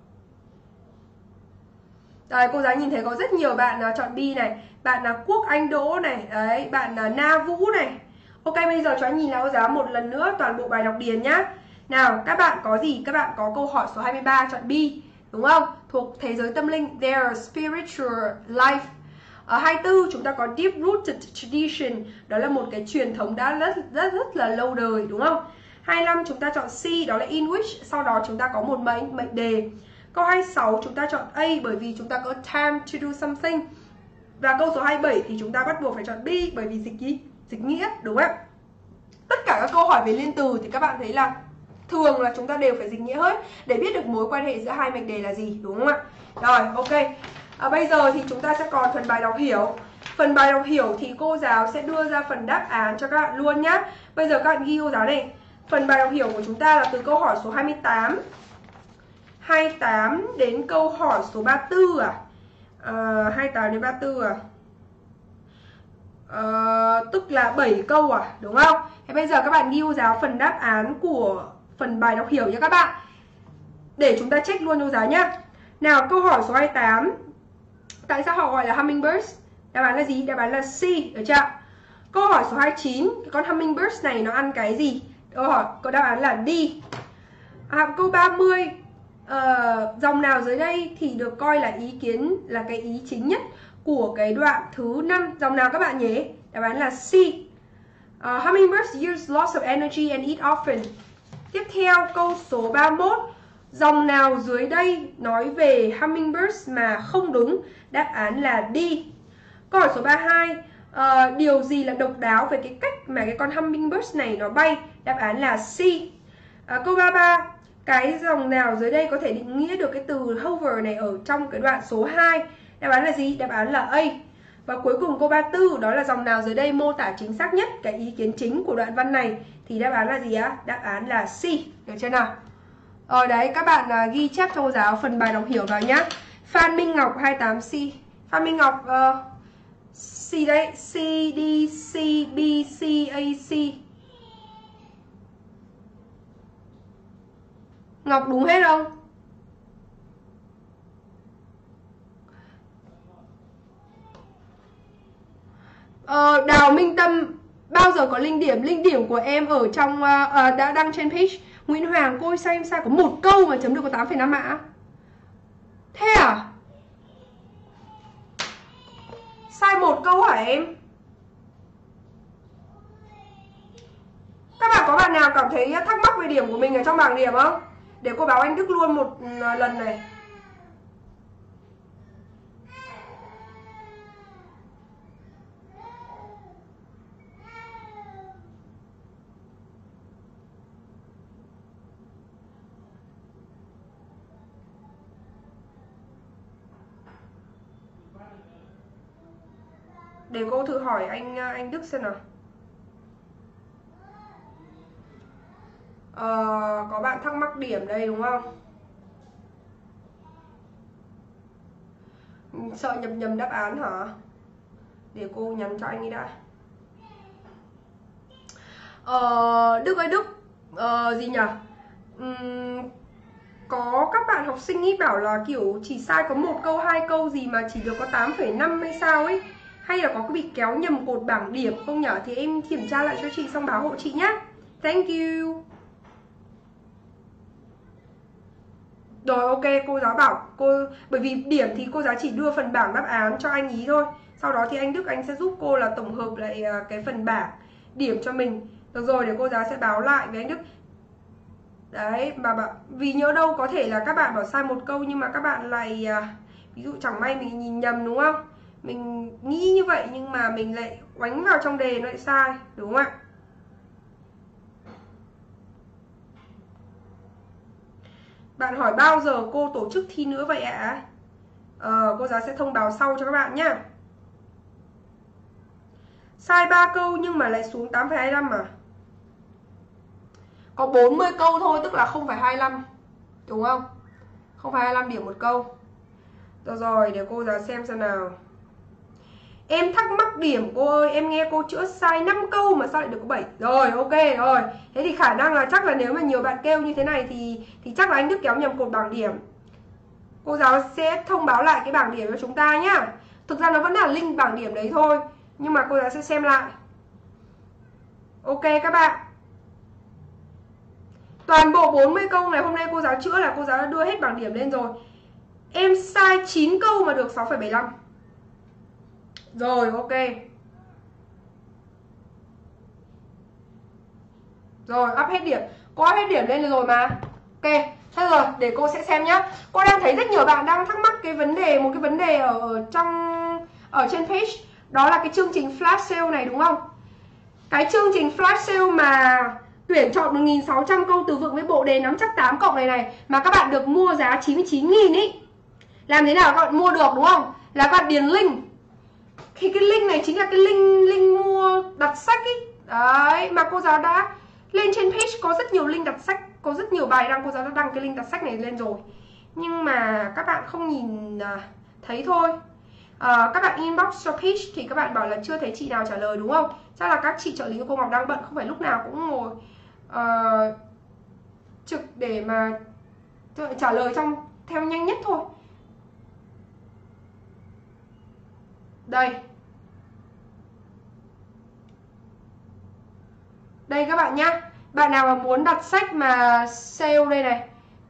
Speaker 1: Rồi, cô giáo nhìn thấy có rất nhiều bạn uh, chọn B này, bạn là uh, Quốc Anh Đỗ này, đấy, bạn là uh, Na Vũ này. Ok, bây giờ cho anh nhìn lại cô giáo một lần nữa toàn bộ bài đọc điền nhá. Nào, các bạn có gì? Các bạn có câu hỏi số hai mươi ba chọn B, đúng không? Thuộc thế giới tâm linh, their spiritual life. Ở hai mươi tư chúng ta có deep rooted tradition, đó là một cái truyền thống đã rất rất rất là lâu đời, đúng không? hai mươi lăm chúng ta chọn C, đó là in which, sau đó chúng ta có một mệnh mệnh đề. Câu hai mươi sáu chúng ta chọn A bởi vì chúng ta có time to do something. Và câu số hai mươi bảy thì chúng ta bắt buộc phải chọn B bởi vì dịch gì? Dịch nghĩa, đúng không? Tất cả các câu hỏi về liên từ thì các bạn thấy là thường là chúng ta đều phải dịch nghĩa hết để biết được mối quan hệ giữa hai mệnh đề là gì, đúng không ạ? Rồi, ok. À, bây giờ thì chúng ta sẽ còn phần bài đọc hiểu. Phần bài đọc hiểu thì cô giáo sẽ đưa ra phần đáp án cho các bạn luôn nhá. Bây giờ các bạn ghi cô giáo này. Phần bài đọc hiểu của chúng ta là từ câu hỏi số hai mươi tám hai mươi tám đến câu hỏi số ba mươi tư à? à hai mươi tám đến ba mươi tư à? à tức là bảy câu à, đúng không? Thế bây giờ các bạn ghi cô giáo phần đáp án của phần bài đọc hiểu nha các bạn, để chúng ta check luôn cô giáo nhá. Nào, câu hỏi số hai mươi tám, tại sao họ gọi là hummingbirds? Đáp án là gì? Đáp án là C, được chưa? Câu hỏi số hai mươi chín, cái con hummingbirds này nó ăn cái gì? Câu hỏi có đáp án là D. À, câu ba mươi, uh, dòng nào dưới đây thì được coi là ý kiến là cái ý chính nhất của cái đoạn thứ năm. Dòng nào các bạn nhỉ? Đáp án là C. Uh, hummingbirds use lots of energy and eat often. Tiếp theo câu số ba mươi mốt. Dòng nào dưới đây nói về hummingbirds mà không đúng? Đáp án là D. Câu hỏi số ba mươi hai. Uh, điều gì là độc đáo về cái cách mà cái con hummingbirds này nó bay? Đáp án là C. Uh, câu ba mươi ba. Cái dòng nào dưới đây có thể định nghĩa được cái từ hover này ở trong cái đoạn số hai? Đáp án là gì? Đáp án là A. Và cuối cùng câu ba mươi tư, đó là dòng nào dưới đây mô tả chính xác nhất cái ý kiến chính của đoạn văn này? Thì đáp án là gì á? Đáp án là C. Được chưa nào? Rồi đấy, các bạn uh, ghi chép cho cô giáo phần bài đọc hiểu vào nhá. Phan Minh Ngọc hai mươi tám C. Phan Minh Ngọc uh, C đấy, C, D, C, B, C, A, C. Ngọc đúng hết không? Ờ, Đào Minh Tâm bao giờ có linh điểm? Linh điểm của em ở trong uh, uh, đã đăng trên page. Nguyễn Hoàng, cô ơi sao em sai có một câu mà chấm được có tám phẩy năm mã? Thế à? Sai một câu hả em? Các bạn có bạn nào cảm thấy thắc mắc về điểm của mình ở trong bảng điểm không? Để cô báo anh Đức luôn một lần này. Để cô thử hỏi anh anh Đức xem nào. Ờ, có bạn thắc mắc điểm đây đúng không? Sợ nhập nhầm đáp án hả? Để cô nhắn cho anh ấy đã. Ờ, Đức ơi Đức, ờ, gì nhỉ? Uhm, có các bạn học sinh ý bảo là kiểu chỉ sai có một câu, hai câu gì mà chỉ được có tám phẩy năm hay sao ấy. Hay là có bị kéo nhầm cột bảng điểm không nhỉ? Thì em kiểm tra lại cho chị xong báo hộ chị nhé. Thank you. Rồi ok, cô giáo bảo cô, bởi vì điểm thì cô giáo chỉ đưa phần bảng đáp án cho anh ý thôi. Sau đó thì anh Đức anh sẽ giúp cô là tổng hợp lại cái phần bảng điểm cho mình. Được rồi, để cô giáo sẽ báo lại với anh Đức. Đấy, mà bảo, vì nhớ đâu có thể là các bạn bảo sai một câu nhưng mà các bạn lại ví dụ chẳng may mình nhìn nhầm đúng không? Mình nghĩ như vậy nhưng mà mình lại oánh vào trong đề nó lại sai, đúng không ạ? Bạn hỏi bao giờ cô tổ chức thi nữa vậy ạ? Ờ, cô giáo sẽ thông báo sau cho các bạn nhé. Sai ba câu nhưng mà lại xuống tám phẩy hai lăm à? Có bốn mươi câu thôi, tức là không phẩy hai lăm. Đúng không? không phẩy hai lăm điểm một câu. Được rồi, để cô giáo xem xem nào. Em thắc mắc điểm cô ơi, em nghe cô chữa sai năm câu mà sao lại được có bảy. Rồi, ok rồi. Thế thì khả năng là chắc là nếu mà nhiều bạn kêu như thế này thì thì chắc là anh Đức kéo nhầm cột bảng điểm. Cô giáo sẽ thông báo lại cái bảng điểm cho chúng ta nhá. Thực ra nó vẫn là link bảng điểm đấy thôi, nhưng mà cô giáo sẽ xem lại. Ok các bạn. Toàn bộ bốn mươi câu này hôm nay cô giáo chữa là cô giáo đã đưa hết bảng điểm lên rồi. Em sai chín câu mà được sáu phẩy bảy lăm. Rồi, ok. Rồi, up hết điểm. Cô up hết điểm lên rồi mà. Ok, thế rồi, để cô sẽ xem nhá. Cô đang thấy rất nhiều bạn đang thắc mắc cái vấn đề, một cái vấn đề ở, ở trong ở trên page. Đó là cái chương trình flash sale này đúng không? Cái chương trình flash sale mà tuyển chọn một nghìn sáu trăm câu từ vựng với bộ đề nắm chắc tám cộng này này, mà các bạn được mua giá chín mươi chín nghìn ý. Làm thế nào các bạn mua được đúng không? Là các bạn điền link. Thì cái link này chính là cái link link mua đặt sách ý. Đấy, mà cô giáo đã lên trên page có rất nhiều link đặt sách, có rất nhiều bài đăng, cô giáo đã đăng cái link đặt sách này lên rồi. Nhưng mà các bạn không nhìn thấy thôi. À, các bạn inbox cho page thì các bạn bảo là chưa thấy chị nào trả lời đúng không? Chắc là các chị trợ lý của cô Ngọc đang bận, không phải lúc nào cũng ngồi uh, trực để mà trả lời trong theo nhanh nhất thôi. Đây. Đây các bạn nhá. Bạn nào mà muốn đặt sách mà sale đây này,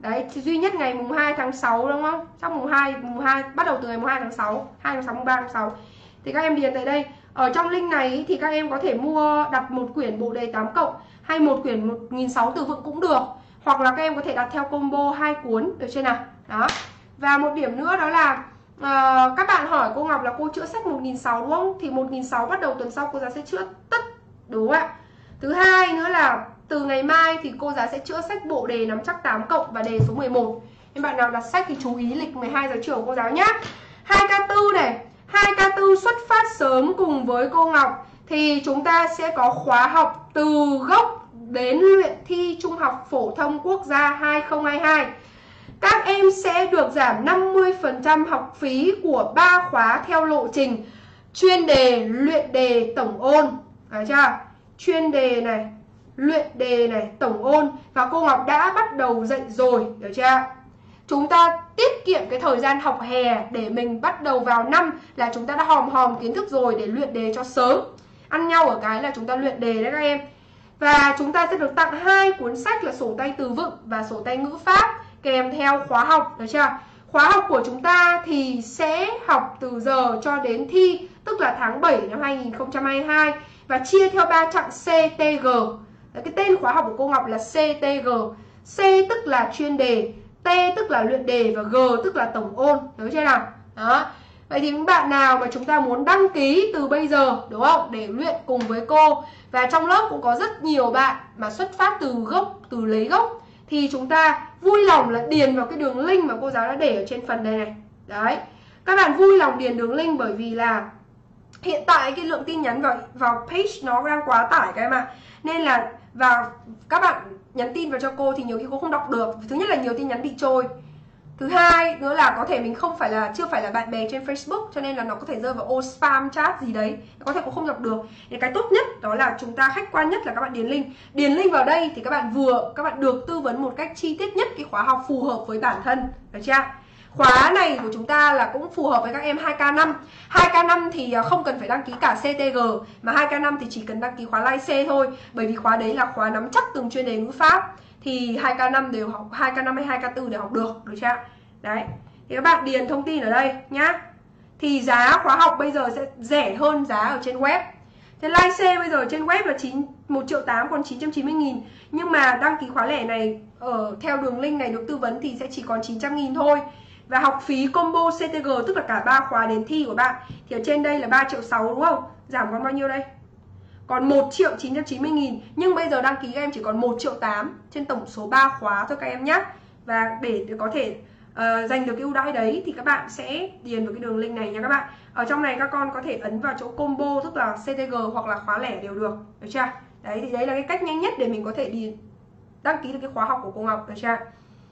Speaker 1: Đấy, duy nhất ngày mùng hai tháng sáu đúng không? Chắc mùng hai, mùng hai bắt đầu từ ngày mùng hai tháng sáu, hai tháng sáu, mùng ba tháng sáu. Thì các em điền tại đây. Ở trong link này thì các em có thể mua đặt một quyển bộ đề tám cộng hay một quyển một nghìn sáu trăm từ vựng cũng được. Hoặc là các em có thể đặt theo combo hai cuốn, được chưa nào? Đó. Và một điểm nữa đó là uh, các bạn hỏi cô Ngọc là cô chữa sách một nghìn sáu trăm đúng không? Thì một nghìn sáu trăm bắt đầu tuần sau cô giáo sẽ chữa tất, đúng không ạ? Thứ hai nữa là từ ngày mai thì cô giáo sẽ chữa sách bộ đề nắm chắc tám cộng và đề số mười một. Nên bạn nào đặt sách thì chú ý lịch mười hai giờ chiều của cô giáo nhé. hai K tư này, hai K tư xuất phát sớm cùng với cô Ngọc thì chúng ta sẽ có khóa học từ gốc đến luyện thi Trung học phổ thông quốc gia hai không hai hai. Các em sẽ được giảm năm mươi phần trăm học phí của ba khóa theo lộ trình chuyên đề, luyện đề, tổng ôn. Được chưa? Chuyên đề này, luyện đề này, tổng ôn. Và cô Ngọc đã bắt đầu dạy rồi, được chưa? Chúng ta tiết kiệm cái thời gian học hè để mình bắt đầu vào năm là chúng ta đã hòm hòm kiến thức rồi để luyện đề cho sớm. Ăn nhau ở cái là chúng ta luyện đề đấy các em. Và chúng ta sẽ được tặng hai cuốn sách là sổ tay từ vựng và sổ tay ngữ pháp kèm theo khóa học, được chưa? Khóa học của chúng ta thì sẽ học từ giờ cho đến thi, tức là tháng bảy năm hai nghìn không trăm hai mươi hai và chia theo ba chặng C T G. Đấy, cái tên khóa học của cô Ngọc là C T G. C tức là chuyên đề, T tức là luyện đề và G tức là tổng ôn, được chưa nào? Đó. Vậy thì những bạn nào mà chúng ta muốn đăng ký từ bây giờ, đúng không? Để luyện cùng với cô. Và trong lớp cũng có rất nhiều bạn mà xuất phát từ gốc, từ lấy gốc. Thì chúng ta vui lòng là điền vào cái đường link mà cô giáo đã để ở trên phần này này. Đấy. Các bạn vui lòng điền đường link bởi vì là hiện tại cái lượng tin nhắn vào, vào page nó đang quá tải các em ạ. Nên là vào các bạn nhắn tin vào cho cô thì nhiều khi cô không đọc được. Thứ nhất là nhiều tin nhắn bị trôi. Thứ hai nữa là có thể mình không phải là chưa phải là bạn bè trên Facebook, cho nên là nó có thể rơi vào ô spam chat gì đấy, có thể cũng không đọc được. Thì cái tốt nhất đó là chúng ta khách quan nhất là các bạn điền link. Điền link vào đây thì các bạn vừa các bạn được tư vấn một cách chi tiết nhất cái khóa học phù hợp với bản thân, được chưa? Khóa này của chúng ta là cũng phù hợp với các em hai K năm. hai K năm thì không cần phải đăng ký cả C T G, mà hai K năm thì chỉ cần đăng ký khóa Lai C thôi, bởi vì khóa đấy là khóa nắm chắc từng chuyên đề ngữ pháp. Thì hai K năm đều học, hai K năm hay hai K tư đều học được, được chưa? Đấy. Thì các bạn điền thông tin ở đây nhá. Thì giá khóa học bây giờ sẽ rẻ hơn giá ở trên web. Thế Lai C bây giờ trên web là một triệu tám còn chín trăm chín mươi nghìn. Nhưng mà đăng ký khóa lẻ này ở theo đường link này được tư vấn thì sẽ chỉ còn chín trăm nghìn thôi. Và học phí combo C T G tức là cả ba khóa đến thi của bạn thì ở trên đây là ba triệu sáu đúng không? Giảm còn bao nhiêu đây? Còn một triệu chín trăm chín mươi nghìn. Nhưng bây giờ đăng ký các em chỉ còn một triệu tám trên tổng số ba khóa thôi các em nhé. Và để có thể uh, giành được cái ưu đãi đấy thì các bạn sẽ điền vào cái đường link này nha các bạn. Ở trong này các con có thể ấn vào chỗ combo tức là C T G hoặc là khóa lẻ đều được, được chưa? Đấy thì đấy là cái cách nhanh nhất để mình có thể đi đăng ký được cái khóa học của cô Ngọc, được chưa?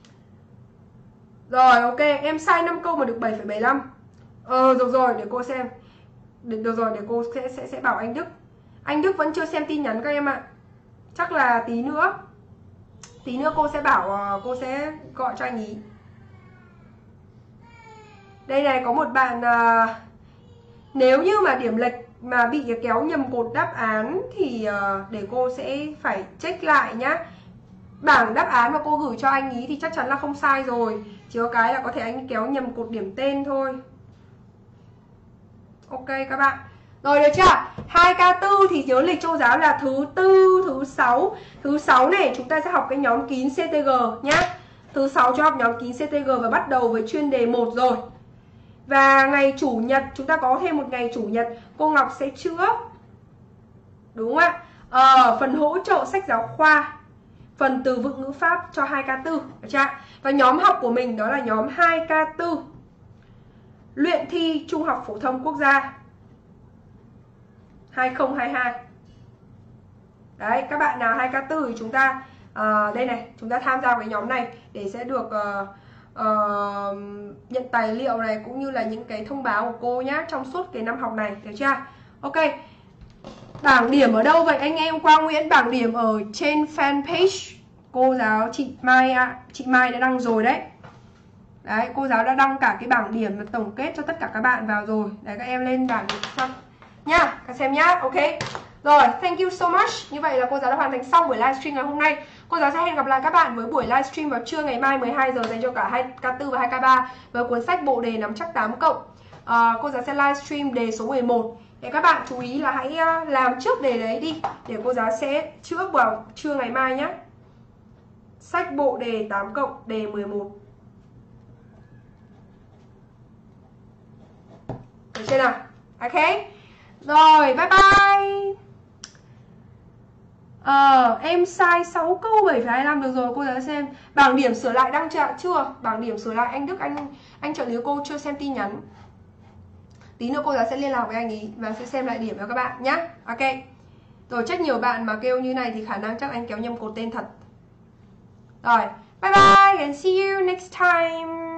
Speaker 1: Rồi ok, em sai năm câu mà được bảy phẩy bảy lăm. Ờ được rồi, để cô xem. Được, được rồi, để cô sẽ, sẽ sẽ bảo anh Đức. Anh Đức vẫn chưa xem tin nhắn các em ạ. Chắc là tí nữa Tí nữa cô sẽ bảo, cô sẽ gọi cho anh ý. Đây này, có một bạn uh, nếu như mà điểm lệch mà bị kéo nhầm cột đáp án thì uh, để cô sẽ phải check lại nhá. Bảng đáp án mà cô gửi cho anh ý thì chắc chắn là không sai rồi. Chỉ có cái là có thể anh kéo nhầm cột điểm tên thôi. Ok các bạn. Rồi được chưa? hai K tư thì nhớ lịch châu giáo là thứ tư, thứ sáu. Thứ sáu này chúng ta sẽ học cái nhóm kín C T G nhá. Thứ sáu cho học nhóm kín C T G và bắt đầu với chuyên đề một rồi. Và ngày chủ nhật chúng ta có thêm một ngày chủ nhật cô Ngọc sẽ chữa, đúng không ạ? Ờ, phần hỗ trợ sách giáo khoa, phần từ vựng ngữ pháp cho hai K tư, được chưa? Và nhóm học của mình đó là nhóm hai K tư luyện thi Trung học phổ thông quốc gia hai không hai hai. Đấy, các bạn nào hai K tư thì chúng ta uh, đây này, chúng ta tham gia cái nhóm này để sẽ được uh, uh, nhận tài liệu này cũng như là những cái thông báo của cô nhá trong suốt cái năm học này, được chưa? Ok. Bảng điểm ở đâu vậy anh em? Quang Nguyễn, bảng điểm ở trên fanpage cô giáo chị Mai ạ. À. Chị Mai đã đăng rồi đấy. Đấy, cô giáo đã đăng cả cái bảng điểm và tổng kết cho tất cả các bạn vào rồi. Đấy, các em lên bảng điểm xong nhá, các xem nhá. Ok. Rồi, thank you so much. Như vậy là cô giáo đã hoàn thành xong buổi livestream ngày hôm nay. Cô giáo sẽ hẹn gặp lại các bạn với buổi livestream vào trưa ngày mai mười hai giờ dành cho cả hai K tư và hai K ba với cuốn sách bộ đề nắm chắc tám cộng. À, cô giáo sẽ livestream đề số mười một. Để các bạn chú ý là hãy làm trước đề đấy đi để cô giáo sẽ chữa vào trưa ngày mai nhé. Sách bộ đề tám cộng đề mười một. Được chưa nào? Ok. Rồi, bye bye. Ờ, em sai sáu câu bảy phẩy hai lăm được rồi, cô giáo xem. Bảng điểm sửa lại đăng chưa? Chưa. Bảng điểm sửa lại anh Đức, anh anh trợ lý cô chưa xem tin nhắn. Tí nữa cô giáo sẽ liên lạc với anh ấy và sẽ xem lại điểm cho các bạn nhé. Ok. Rồi, chắc nhiều bạn mà kêu như này thì khả năng chắc anh kéo nhầm cột tên thật. Rồi, bye bye and see you next time.